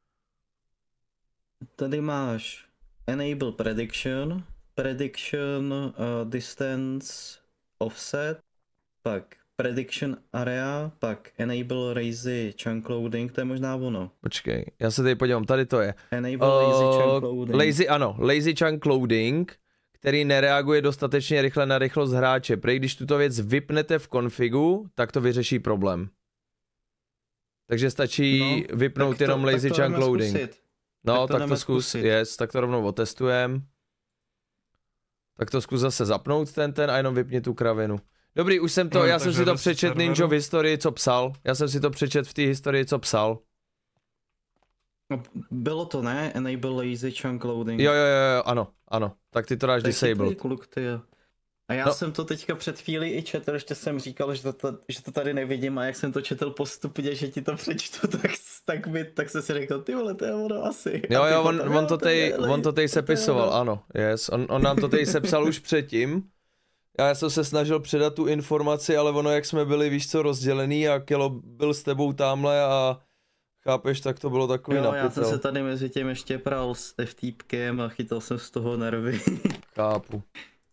Tady máš Enable Prediction, Prediction uh, Distance Offset, pak Prediction Area, pak Enable Lazy Chunk Loading, to je možná ono. Počkej, já se tady podívám, tady to je. Enable Lazy Uh, Chunk Loading. lazy, ano, Lazy Chunk Loading, který nereaguje dostatečně rychle na rychlost hráče. Prej, když tuto věc vypnete v konfigu, tak to vyřeší problém. Takže stačí No, vypnout tak to- jenom tak Lazy to Chunk jdeme Loading. zkusit. No, Tak to tak to jdeme zkus, zkusit. yes, tak to rovnou otestujem. Tak to zkus zase zapnout ten ten a jenom vypni tu kravinu. Dobrý, už jsem to, No, já jsem takže si to bez přečet serveru. Ninja v historii, co psal. Já jsem si to přečet v té historii, co psal. No, bylo to ne? Enable Lazy Chunk Loading. Jo, jo, jo, jo, ano, ano. Tak ty to dáš To je chytrý disabled. kluk, ty jo. A já No. no. jsem to teďka před chvílí i četl, ještě jsem říkal, že to, že to tady nevidím a jak jsem to četl postupně, že ti to přečtu, tak, tak, mi, tak jsem si řekl, ty vole, to je ono asi. Jo, A ty jo, potom, on, on to tej, je on to tej to je sepisoval, ono. ano, yes, on, on nám to tej sepsal už předtím. Já jsem se snažil předat tu informaci, ale ono, jak jsme byli, víš co, rozdělený a Kelo byl s tebou tamhle a chápeš, tak to bylo takový Jo, já jsem napitel. se tady mezi tím ještě pral s FTPkem a chytal jsem z toho nervy. Chápu.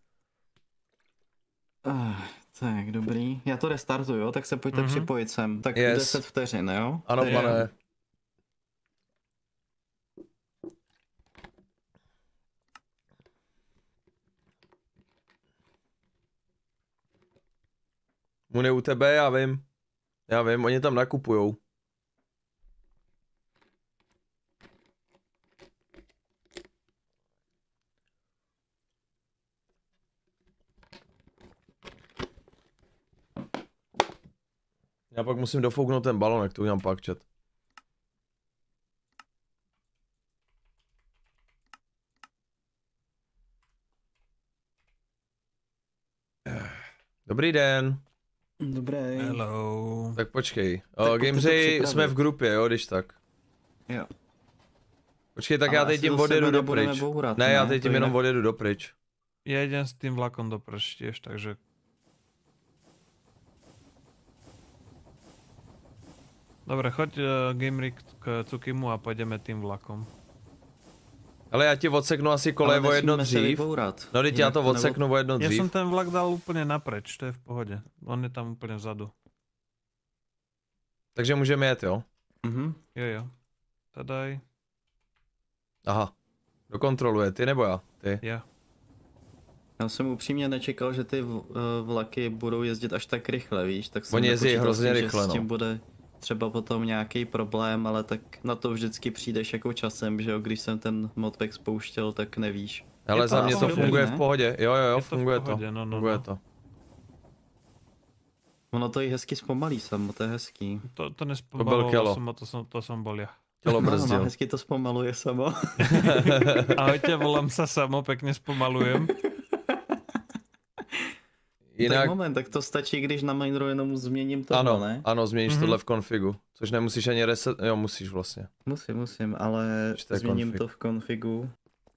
Ah, tak, dobrý. Já to restartuju, jo, tak se pojďte Mhm. mm-hmm. připojit sem. Tak Yes. deset vteřin, jo? Ano, Tak- pane. Mun je u tebe, já vím. Já vím, oni tam nakupujou. Já pak musím dofouknout ten balonek, to udělám pak, chat. Dobrý den. Dobrý. Hello. Tak počkej. Tak O, pojďte to Gameři, připravit. jsme v grupě, jo, když tak. Jo. Počkej, tak Ale já teď asi tím do odjedu sebe do nebudeme pryč. bourat, Ne, ne? já teď To tím jenom jinak- odjedu do pryč. Ja idem s tým vlakom dopreč tiež, takže... Dobre, choď uh, Gamerik k Cukimu a pôjdeme tým vlakom. Ale já ti odseknu asi koleje o jedno dřív. No teď já to odseknu o jedno Ja dřív. som ten vlak dal úplne napreč, to je v pohode. On je tam úplne vzadu. Takže můžeme jet, jo? Mhm. Jo, jo. Tadaj. Aha. Kdo kontroluje, ty nebo já? Ty. Ja. Já jsem upřímně nečekal, že ty v- eh, vlaky budou jezdit až tak rychle, víš, tak jsem Oni jezdí nepočítal hrozně s tím, rychle, že s tím no. bude třeba potom nějaký problém, ale tak na to vždycky přijdeš jako časem, že jo, když jsem ten modpack spouštěl, tak nevíš. Ale Je za to mě to dobrý, funguje ne? v pohodě. Jo, jo, jo, Je to v funguje to. pohodě, no, no, Funguje no. to. Ono to i hezky zpomalí samo, to je hezký. To, to To byl nespomalovalo Kelo. som, a to som, to som bol ja. Tělo No, no, brzdil. hezky to zpomaluje samo. Ahojte, volám sa Samo, pekne spomalujem. Tak Jinak, moment, tak to stačí, když na Minero jenom změním to, ano, ne? ano, změníš Mhm. tohle v konfigu. Což nemusíš ani reset, jo, musíš vlastně. Musím, musím, ale Už to je změním config. to v konfigu.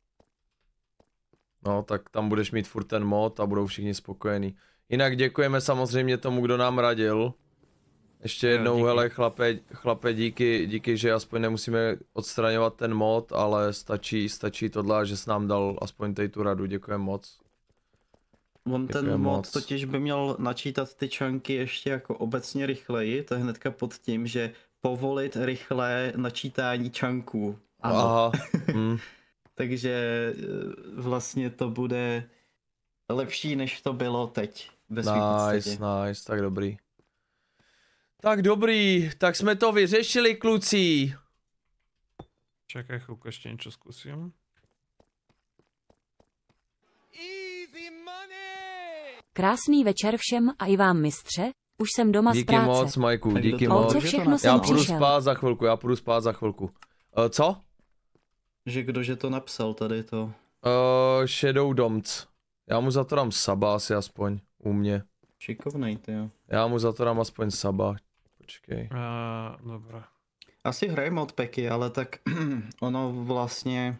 No, tak tam budeš mít furt ten mod a budou všichni spokojení. Jinak děkujeme samozřejmě tomu, kdo nám radil. Ještě Jo, jednou, díky. hele, chlape, chlape, díky, díky, že aspoň nemusíme odstraňovat ten mod, ale stačí, stačí tohle, že jsi nám dal aspoň tady tu radu, děkujeme moc. On Děkujem ten mod moc. totiž by měl načítat ty čanky ještě jako obecně rychleji, to je hnedka pod tím, že povolit rychlé načítání čanků. Ano. Aha, hm. Takže eh, vlastně to bude lepší, než to bylo teď. Ve svým Nice, podstatě. nice, tak dobrý. Tak dobrý, tak jsme to vyřešili, kluci. Čakaj chvíľku, ešte niečo skúsim. Krásný večer všem a i vám, mistře. Už jsem doma z Díky práce. moc, Majku, Tak díky do A toho o moc. co Že to všechno napsal? Já jsem půjdu přišel? spát za chvilku, já půjdu spát za chvilku. Uh, co? Že kdože to napsal tady to. Uh, Shadow Domc. Já mu za to dám saba asi aspoň, u mě. Šikovnej, ty jo. Já mu za to dám aspoň saba. Počkej. Uh, Dobre. Asi hraje modpacky, ale tak ono vlastně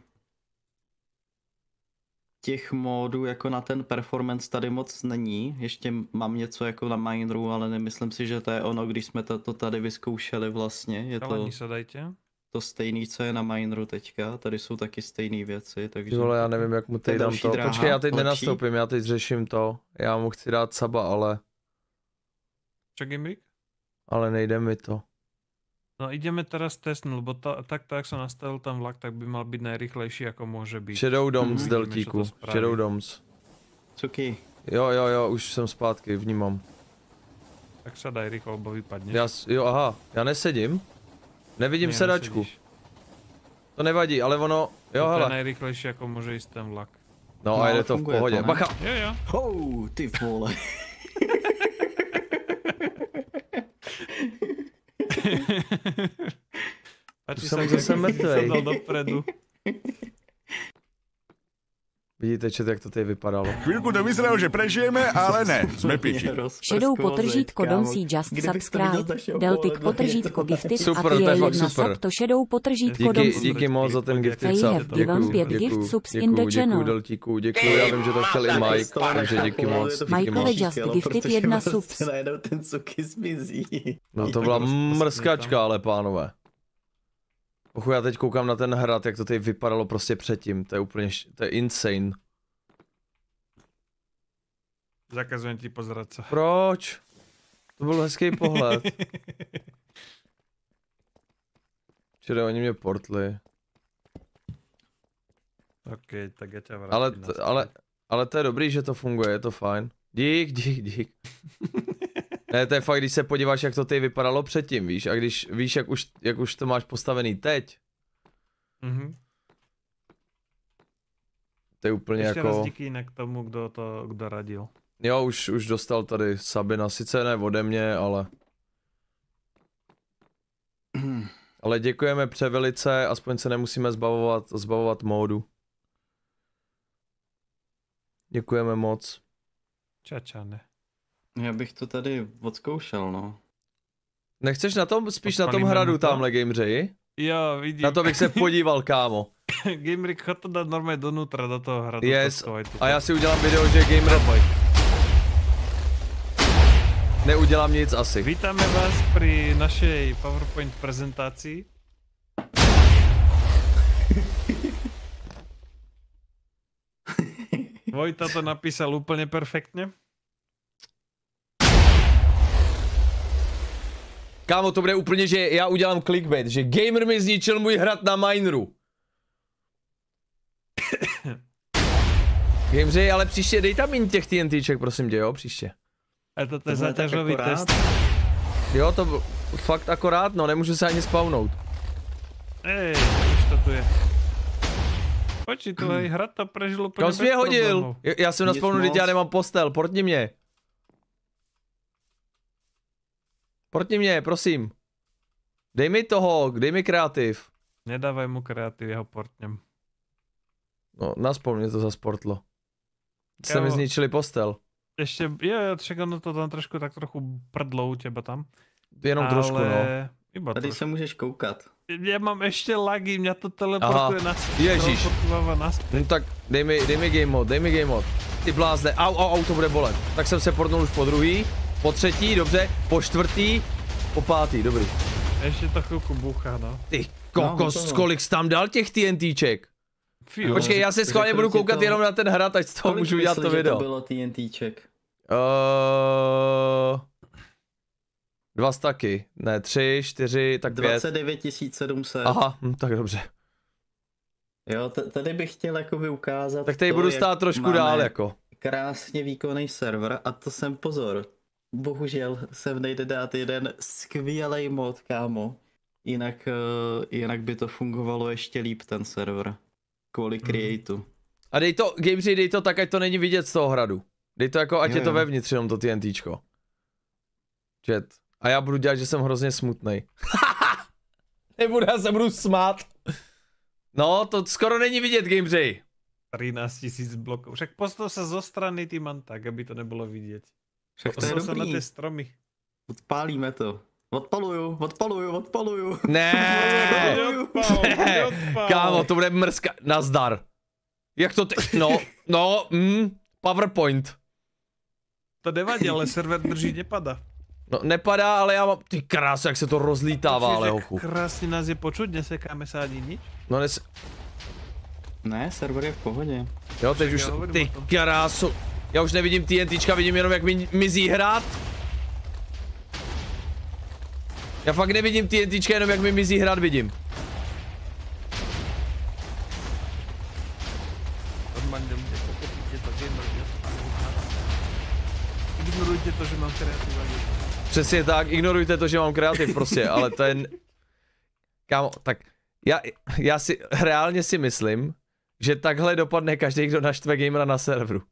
těch módů jako na ten performance tady moc není. Ještě mám něco jako na Mineru, ale nemyslím si, že to je ono, když jsme to, to tady vyzkoušeli vlastně. Je to Chalani, sadajte. to stejný, co je na Mineru teďka. Tady jsou taky stejné věci, takže... Ty vole, já nevím, jak mu To je teď dám další to. dráha, Počkej, já teď lepší? nenastoupím, já teď řeším to. Já mu chci dát saba, ale, Čo, Gimrik? ale nejde mi to. No ideme teraz testnúť, lebo ta, takto, jak som nastavil tam vlak, tak by mal byť najrýchlejší, ako môže byť. Shadow Domc, Mhm. z Uvidíme, deltíku. čo to spraví. Shadow Domc. Cuky. Jo, jo, jo, už jsem zpátky, vnímám. Tak sa daj rýchlo, lebo vypadneš. Já, s- jo, aha, já nesedím. Nevidím Nie, sedačku. nesedíš. To nevadí, ale ono, jo, To je hele. najrýchlejšie, ako môže ísť ten vlak. No No, a ale jde to v funguje to, pohodě. ne? Bacha, Jo, jo. Oh, ty vole. Páči Už jsem sa, zase jak mrtvej. som dal dopredu. vidíte, čo, jak to tady vypadalo. Chvíľku to vyzeralo, že prežijeme, ale ne, sme piči. Shadow potržítko Doncí just subscribe, Deltik potržítko gifted Super, a to je je fakt jedna super. sub to Shadow potržítko Díky, Doncí. díky moc za ten gifted They sub. have given Děkuju, pět děkuju, gift subs in the děkuju, děkuju, channel. Deltíku, děkuju, já vím, že to chtěl i Mike, takže díky moc, díky Michael moc. just gifted jedna subs. Najednou ten cuky zmizí. No to Tak byla rozpustný mrskačka, ale pánové. Ochu, já teď koukám na ten hrad, jak to tady vypadalo prostě předtím, to je úplně, š- to je insane. Zakazujem ti pozerať sa. Proč? To byl hezký pohled. Čili oni mě portli. OK, tak ja ťa vrátim. Ale, naspäť. t- ale, ale to je dobrý, že to funguje, je to fajn. Dík, dík, dík. Ne, to je fakt, když se podíváš, jak to tady vypadalo předtím, víš, a když víš, jak už, jak už to máš postavený teď, Mhm. to je úplně Ešte raz jako... díky inak tomu, kdo to kdo radil. Jo, už, už dostal tady Sabina, sice ne ode mě, ale... Ale děkujeme převelice, aspoň se nemusíme zbavovat, zbavovat módu. Děkujeme moc. Čačane. Já bych to tady odzkoušel, no. Nechceš na tom, spíš na tom Odpalíme hradu mu to? tamhle gameřeji? Jo, vidím. Na to bych se podíval, kámo. Gamerik, chod to dát normálně donútra, do toho hradu. Yes, a já si udělám video, že Gamer... Neudělám nic asi. Vítáme vás pri našej PowerPoint prezentácii. Vojta to napísal úplně perfektně. Kámo, to bude úplně, že já udělám clickbait, že Gamer mi zničil můj hrad na mineru. Gameři, ale příště dej tam méně těch TNTček, prosím tě, jo, příště. A to je záťažový test. Jo, to byl fakt akorát, no, nemůžu se ani spawnout. Ej, už to tu je. Počkej, tu hej, hrad to prežil úplně Kam bez jsi mě hodil? problémů. Já, já jsem na spawnu, teď já nemám postel, portni mě. Portni mě, prosím. Dej mi toho, dej mi kreativ. Nedávaj mu kreativ, já ho portnem. No, na spawn mě to zasportlo. Jste Kámo. mi zničili postel. Ještě, jo, jo, však ono to tam trošku tak trochu prdlo u těba tam. Jenom ale... trošku, no. Iba Tady trošku. se můžeš koukat. Já mám ještě lagy, mě to teleportuje na Ježíš. naspět. No tak dej mi, dej mi game mod, dej mi game mod. Ty blázne, au, au, au, to bude bolet. Tak jsem se portnul už po druhý, po třetí, dobře, po čtvrtý, po pátý, dobrý. Ještě to chvilku bouchá, no. Ty kokos, No, kolik jsi tam dal těch TNTček? Fiu. Počkej, já si schválně řekl budu ti koukat to- jenom na ten hrad, ať z toho Kolik můžu udělat myslíš, to že video. to bylo TNTček? Uh, dva staky, ne, tři, čtyři, tak pět. dvacet devět tisíc sedm set. Aha, hm, tak dobře. Jo, t- tady bych chtěl jakoby ukázat Tak tady to, budu jak stát trošku máme dál jako. krásně výkonný server a to jsem pozor. Bohužel se nejde dát jeden skvělej mod, kámo. Jinak, uh, jinak by to fungovalo ještě líp ten server. Kvůli createu. A dej to, Gameři, dej to tak, ať to není vidět z toho hradu. Dej to jako, ať Jo, je to jo. vevnitř jenom to TNTčko. Chat. A já budu dělat, že jsem hrozně smutnej. Nebudu, já se budu smát. No, to skoro není vidět, Gameři. třináct tisíc bloků. Však postav se zo strany ty man tak, aby to nebylo vidět. Však to je Postav se na dobrý. ty stromy. Odpálíme to. Odpaluju, odpaluju, odpaluju. Ne, Neodpal, ne, neodpal. kámo, to bude mrzka, nazdar. Jak to ty, no, no, mm, PowerPoint. To nevadí, ale server drží, nepadá. No, nepadá, ale já mám, ty krásu, jak se to rozlítává, ale hochu. Krásně nás je počuť, nesekáme se ani nič. No, nes, Ne, server je v pohodě. jo, teď Já už, hovorím ty o tom. krásu. Já už nevidím TNTčka, vidím jenom, jak mi mizí hrad. Já fakt nevidím TNTčka, jenom jak mi mizí hrad vidím. Normálně mě pochopíte to, gamer, ignorujte to, že mám kreativa. Přesně tak, ignorujte to, že mám kreativ prostě, ale to je... Kámo, tak já, já si, reálně si myslím, že takhle dopadne každý, kdo naštve gamera na serveru.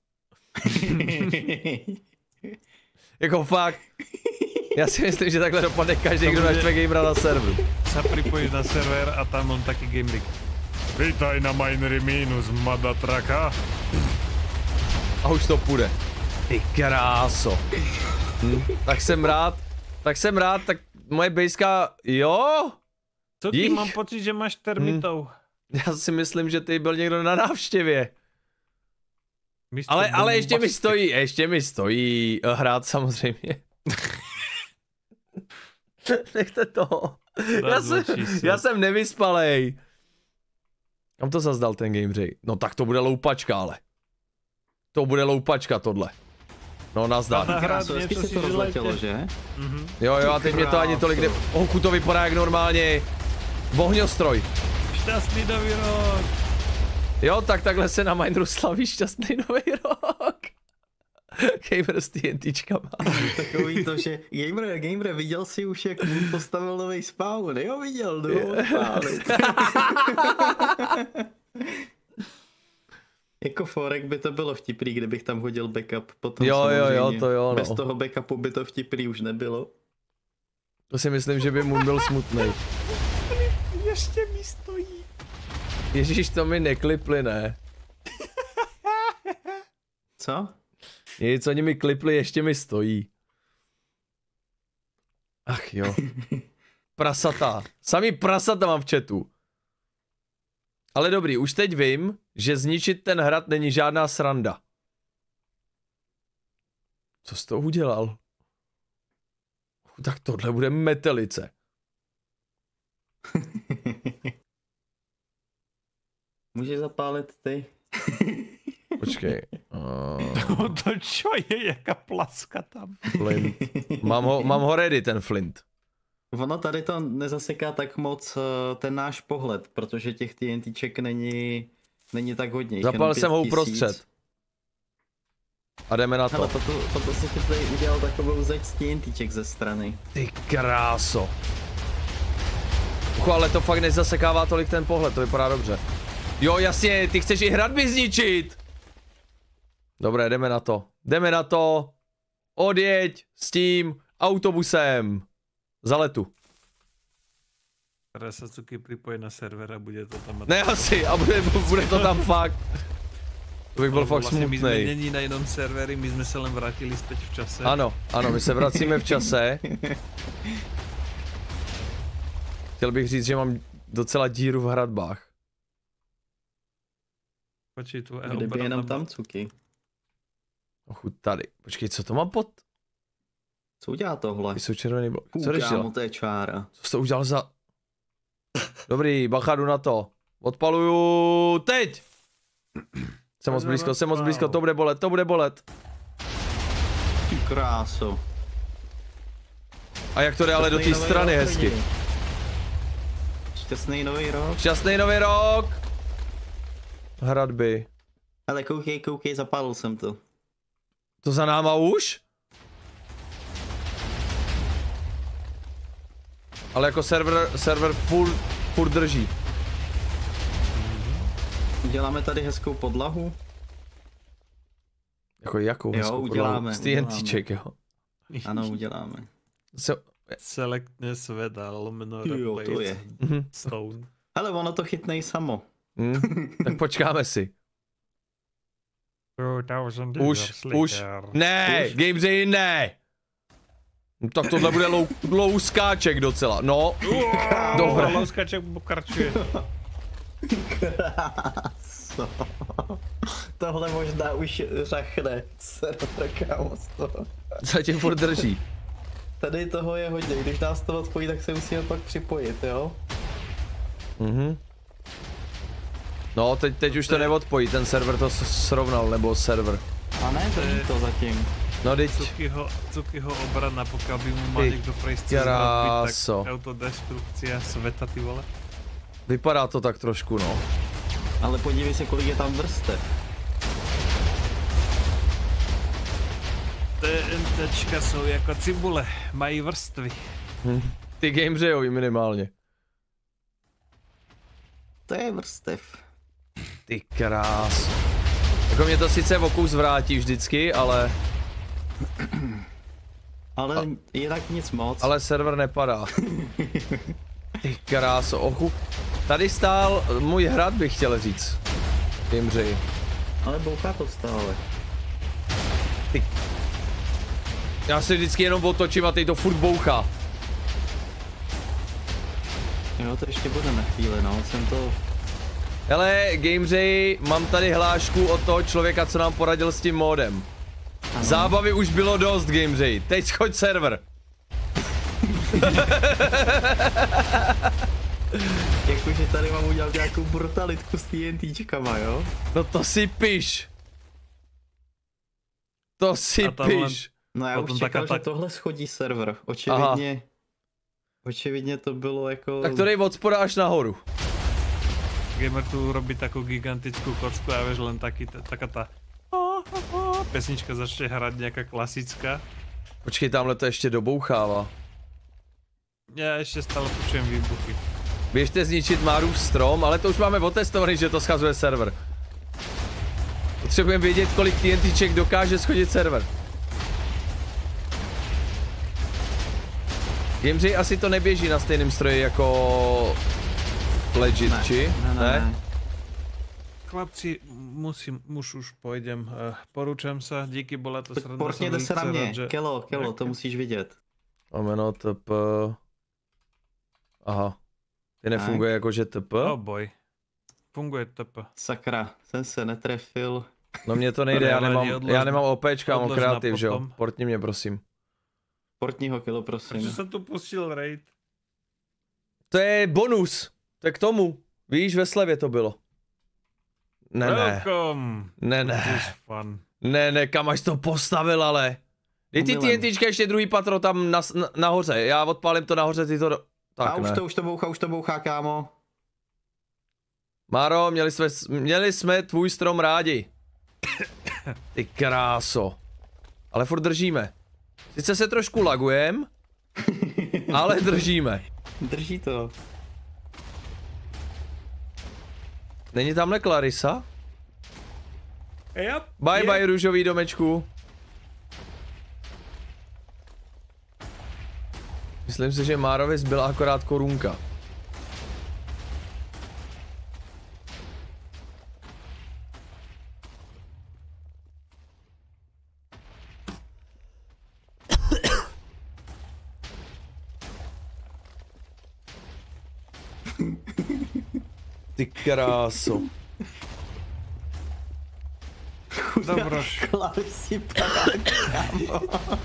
Jako fakt. Já si myslím, že takhle dopadne každý, kdo naštve gamera na serveru. Se připojíš na server a tam on taky gamerik. Vítaj na minery minus, madatraka. A už to půjde. Ty kráso. Hm, tak jsem rád, tak jsem rád, tak moje bejska, jo? Co ty, Jich? mám pocit, že máš termitou. Já si myslím, že ty byl někdo na návštěvě. Mister Ale, ale ještě mi Bombastic. stojí, ještě mi stojí uh, hrát samozřejmě. Nechte to. Já jsem, já jsem nevyspalej. Kam to zazdal ten gameřej? No tak to bude loupačka, ale. To bude loupačka tohle. No nazdar. Ta hra Krásu, hezky něco se si to želejte. rozletělo, že? Mhm. Jo, jo, a teď mě to ani tolik ne... Ochu, to vypadá jak normálně ohňostroj. Šťastný nový rok. Jo, tak takhle se na Mineru slaví šťastný nový rok. Gamer s TNTčkama. Takový to, že gamer, gamer, viděl si už, jak mu postavil nový spawn, jo, viděl, jdu ho odpálit. Jako forek by to bylo vtipný, kdybych tam hodil backup, potom Jo, jo, jo, samozřejmě. to jo, no. Bez toho backupu by to vtipný už nebylo. To si myslím, že by mu byl smutnej. Ještě mi stojí. Ježíš, to mi neklipli, ne? Co? Nic, oni mi klipli, ještě mi stojí. Ach jo. Prasata. Samý prasata mám v chatu. Ale dobrý, už teď vím, že zničit ten hrad není žádná sranda. Co jsi to udělal? Tak tohle bude metelice. Můžeš zapálit ty? Počkej. Uh... To čo je, jaká placka tam? Flint. Mám ho, mám ho ready, ten Flint. Ono tady to nezaseká tak moc ten náš pohled, protože těch TNTček není, není tak hodně. Zapal jsem ho uprostřed. A jdeme na to. Hele, proto, proto si ti tady udělal takovou zeď z TNTček ze strany. Ty kráso. Ucho, ale to fakt nezasekává tolik ten pohled, to vypadá dobře. Jo, jasně, ty chceš i hradby zničit. Dobré, jdeme na to. Jdeme na to. Odjeď s tím autobusem. Za letu. Teraz sa Cuky pripojí na server a bude to tam... Ne asi, a bude, bude to tam fakt. To bych byl fakt vlastně smutnej. My jsme není na jinom serveri, my jsme se len vrátili zpět v čase. Ano, ano, my se vracíme v čase. Chtěl bych říct, že mám docela díru v hradbách. Počkej, tu Kdyby jenom tam Cuky. Ochu, tady. Počkej, co to mám pod? Co udělá tohle? Jsou červený blok. Co jdeš dělat? To je čára. Co jsi to udělal za... Dobrý, bacha, jdu na to. Odpaluju teď! Jsem moc blízko, jsem moc blízko, to bude bolet, to bude bolet. Ty kráso. A jak to jde ale do té strany hezky. Šťastný nový rok. Šťastný nový rok! Hradby. Ale koukej, koukej, zapálil jsem to. To za náma už? Ale jako server, server furt, furt drží. Uděláme tady hezkou podlahu? Jako jakou jo, hezkou uděláme, podlahu? Z TNTček, jo. Ano, uděláme. So, Selektně sveda, lomeno jo, to je. Stone. Ale ono to chytnej samo. Hmm, tak počkáme si. Už, už, ne, Už? Gameři, ne. No, tak tohle bude lou, louskáček docela, no. Dobré. Louskáček pokračuje. Kráso. Tohle možná už řachne. Server, kámo, z toho. Zatím furt drží. Tady toho je hodně, když nás to odpojí, tak se musíme pak připojit, jo? Mhm. No, teď, teď už to neodpojí, ten server to srovnal, nebo server. A ne, drží to zatím. No, teď... Cukyho, Cukyho obrana, pokud by mu mal někdo prejsť cez hradby, tak autodestrukcia sveta, ty vole. Vypadá to tak trošku, no. Ale podívej se, kolik je tam vrstev. TNTčka jsou jako cibule, mají vrstvy. Hm. Ty gameřejovi minimálně. To je vrstev. Ty krás. Jako mě to sice v okus vrátí vždycky, ale... Ale A... jinak nic moc. Ale server nepadá. Ty kráso, ochu. Tady stál můj hrad, bych chtěl říct. Gameřeji. Ale bouchá to stále. Ty. Já se vždycky jenom otočím a teď to furt bouchá. Jo, to ještě bude na chvíli, no, jsem to... Hele, Gameři, mám tady hlášku od toho člověka, co nám poradil s tím módem. Ano. Zábavy už bylo dost, Gameři, teď schoď server. Jakože tady mám udělat nějakou brutalitku s TNTčkama, jo? No to si piš. To si piš. No já už čekal, tak... že tohle schodí server, očividně... Aha. Očividně to bylo jako... Tak to dej od spoda až nahoru. Gamer tu robí takovou gigantickou kocku a vieš len taký, taká tá... Pesnička začne hrať nejaká klasická. Počkej, tamhle to ještě dobouchává. Já ještě stále počujem výbuchy. Běžte zničit Márův strom, ale to už máme otestovaný, že to schazuje server. Potřebujeme vědět, kolik TNTček dokáže schodit server. Gameři, asi to neběží na stejném stroji jako legit, ne, či? Ne, ne, ne. Chlapci, musím, už už pojdem. Uh, poručám se, díky, bola to sranda. Portněte se na mě, že... Kelo, Kelo, to musíš vidět. Omeno T P. Aha. Ty nefunguje jako že T P? Oh boy. Funguje T P. Sakra, jsem se netrefil. No mě to nejde, já nemám, odlož, já nemám OPčka, mám odlož kreativ, na že jo. potom. Portni mě, prosím. Portního kilo, Proč prosím. jsem tu pustil raid? To je bonus, to je k tomu. Víš, ve slevě to bylo. Ne, ne, Welcome. ne, This ne, is fun. ne, ne, kam až to postavil, ale. Dej ty Omylem. TNTčka ještě druhý patro tam na, na, nahoře, já odpálím to nahoře, ty to do... Tak A už ne. to, už to bouchá, už to bouchá, kámo. Máro, měli jsme, měli jsme tvůj strom rádi. Ty kráso. Ale furt držíme. Sice se trošku lagujem, ale držíme. Drží to. Není tamhle Clarissa? Yep. Bye je. bye růžový domečku. Myslím si, že Márovi zbyla akorát korunka. Ty kráso. Dobroš. Clarisi padák, kámo.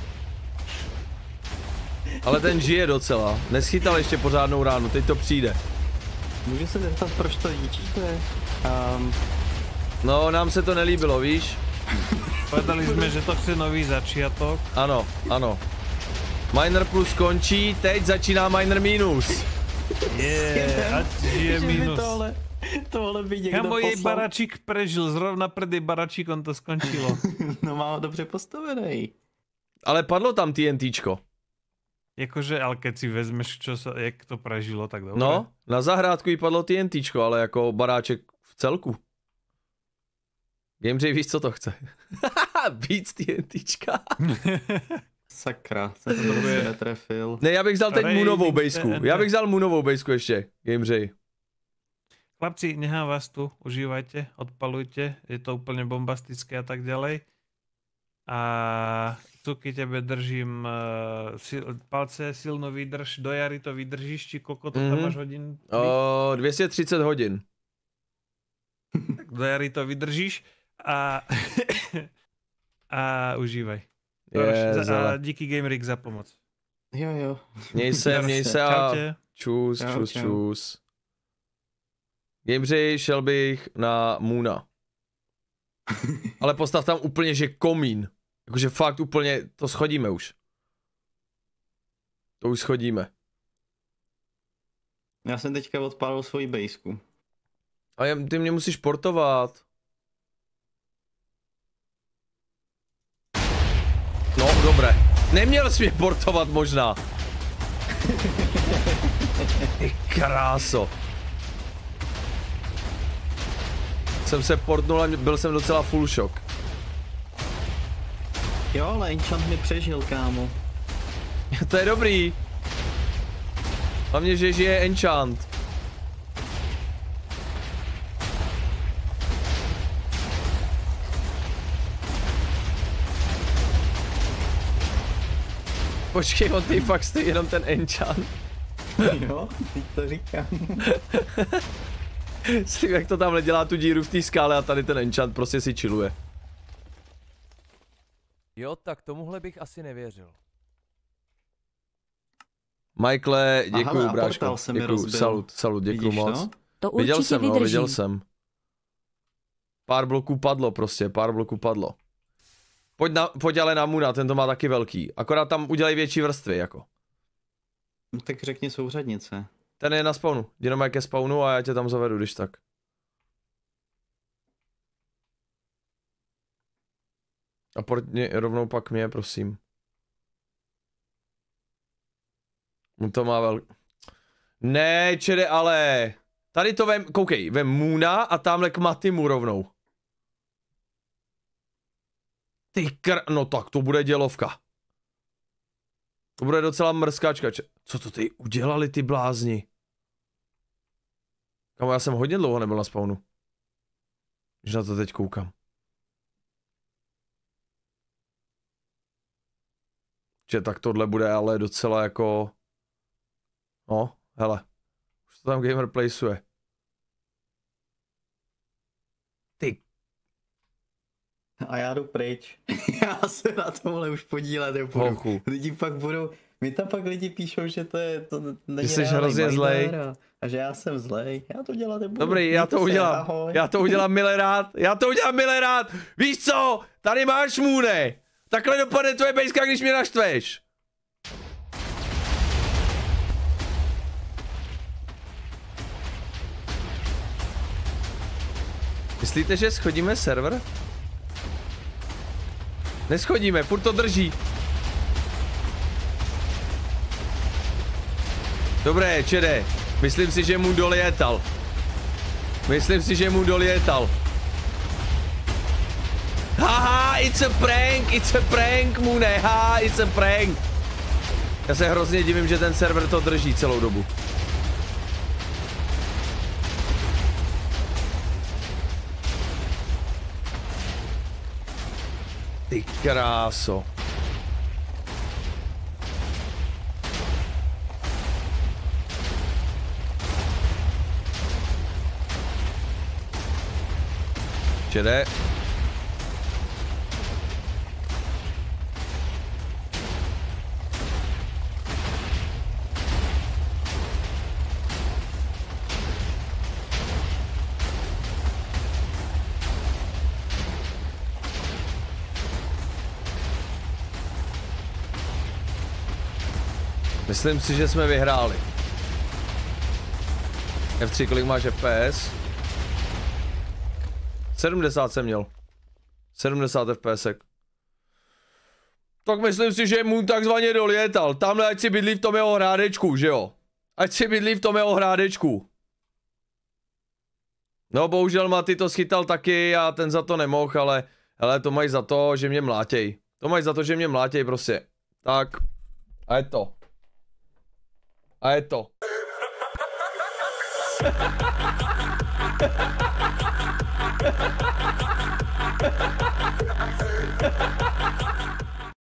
Ale ten žije docela. Neschytal ještě pořádnou ránu, teď to přijde. Můžu se zeptat, proč to ničíte? Um, No, nám se to nelíbilo, víš? Povedali jsme, že to chce nový začiatok. Ano, ano. Miner plus končí, teď začíná Miner minus. Je, ať žije že by minus. Tohle, tohle by někdo Kamo, jej poslal. baračík prežil, zrovna před jej baračíkom to skončilo. No má ho dobře postavený. Ale padlo tam TNTčko. Jakože, ale keď si vezmeš, čo sa, jak to prežilo, tak dobré. No, na zahrádku jí padlo TNTčko, ale jako baráček v celku. Gameřej, víš, co to chce? Víc TNTčka. Sakra, jsem to dobře netrefil. Ne, já bych vzal teď Raiding Moonovou T bejsku. N T. Já bych vzal Moonovou bejsku ještě. Gameřej. Chlapci, nechám vás tu, užívajte, odpalujte, je to úplně bombastické a tak ďalej. A Cuky, tebe držím uh, sil, palce, silnou výdrž, do jary to vydržíš, či koľko to tam Mhm. máš hodin? O, dvě stě třicet hodin. Tak do jary to vydržíš a, a užívaj. Je, a zele. díky GameRig za pomoc. Jo, jo. Měj se, měj se a Čaute. čus, Čau, čus, čau. čus. Gameřej, šel bych na Moona. Ale postav tam úplně, že komín. Jakože fakt úplně, to schodíme už. To už schodíme. Já jsem teďka odpálil svoji bejsku. A je, ty mě musíš portovat. No, dobré. Neměl jsi mě portovat možná. Ty kráso. Jsem se portnul a byl jsem docela full shock. Jo, ale Enchant mi přežil, kámo. To je dobrý. Hlavně, že žije Enchant. Počkej, on ty fakt stojí jenom ten Enchant. Jo, teď to říkám. Slyš, jak to tamhle dělá tu díru v té skále a tady ten Enchant prostě si chilluje. Jo, tak tomuhle bych asi nevěřil. Michaele, děkuju, hele, a bráško. portál se mi Děkuju, rozbil. salut, salut, děkuju Vidíš moc. to? To určitě Viděl jsem, no, vydrží. viděl jsem. Pár bloků padlo prostě, pár bloků padlo. Pojď, na, pojď ale na Moona, ten to má taky velký. Akorát tam udělej větší vrstvy, jako. No, tak řekni souřadnice. Ten je na spawnu, jenom jak je spawnu a já tě tam zavedu, když tak. A pojď rovnou pak mě, prosím. On to má vel... Ne, čede, ale... Tady to vem, koukej, vem Moona a tamhle k Matimu rovnou. Ty kr... No tak to bude dělovka. To bude docela mrskáčka. Co to ty udělali, ty blázni? Kamo, já jsem hodně dlouho nebyl na spawnu. Když na to teď koukám. Že tak tohle bude ale docela jako... No, hele. Už to tam gamer placeuje. A já jdu pryč. Já se na tomhle už podílet nebudu. Hochu. Lidi pak budou, mi tam pak lidi píšou, že to je, to není jsi reálný hrozně zlej. a, a že já jsem zlej. Já to dělat nebudu. Dobrý, já to Mějte se, udělám. ahoj. Já to udělám milé rád. Já to udělám milé rád. Víš co? Tady máš můne. Takhle dopadne tvoje bejska, když mě naštveš. Myslíte, že schodíme server? Neschodíme, furt to drží. Dobré, čede. Myslím si, že mu dolietal. Myslím si, že mu dolietal. Haha, it's a prank, it's a prank, Mune, ha, it's a prank. Já se hrozně divím, že ten server to drží celou dobu. Ty kráso. Čede. Myslím si, že jsme vyhráli. F tři, kolik máš F P S? sedmdesát jsem měl. sedmdesát F P S. Tak myslím si, že mu takzvaně dolietal. Tamhle ať si bydlí v tom jeho hrádečku, že jo? Ať si bydlí v tom jeho hrádečku. No bohužel Maty to schytal taky a ten za to nemohl, ale, ale to mají za to, že mě mlátěj. To mají za to, že mě mlátěj prostě. Tak. A je to. A je to. Ha ha ha ha!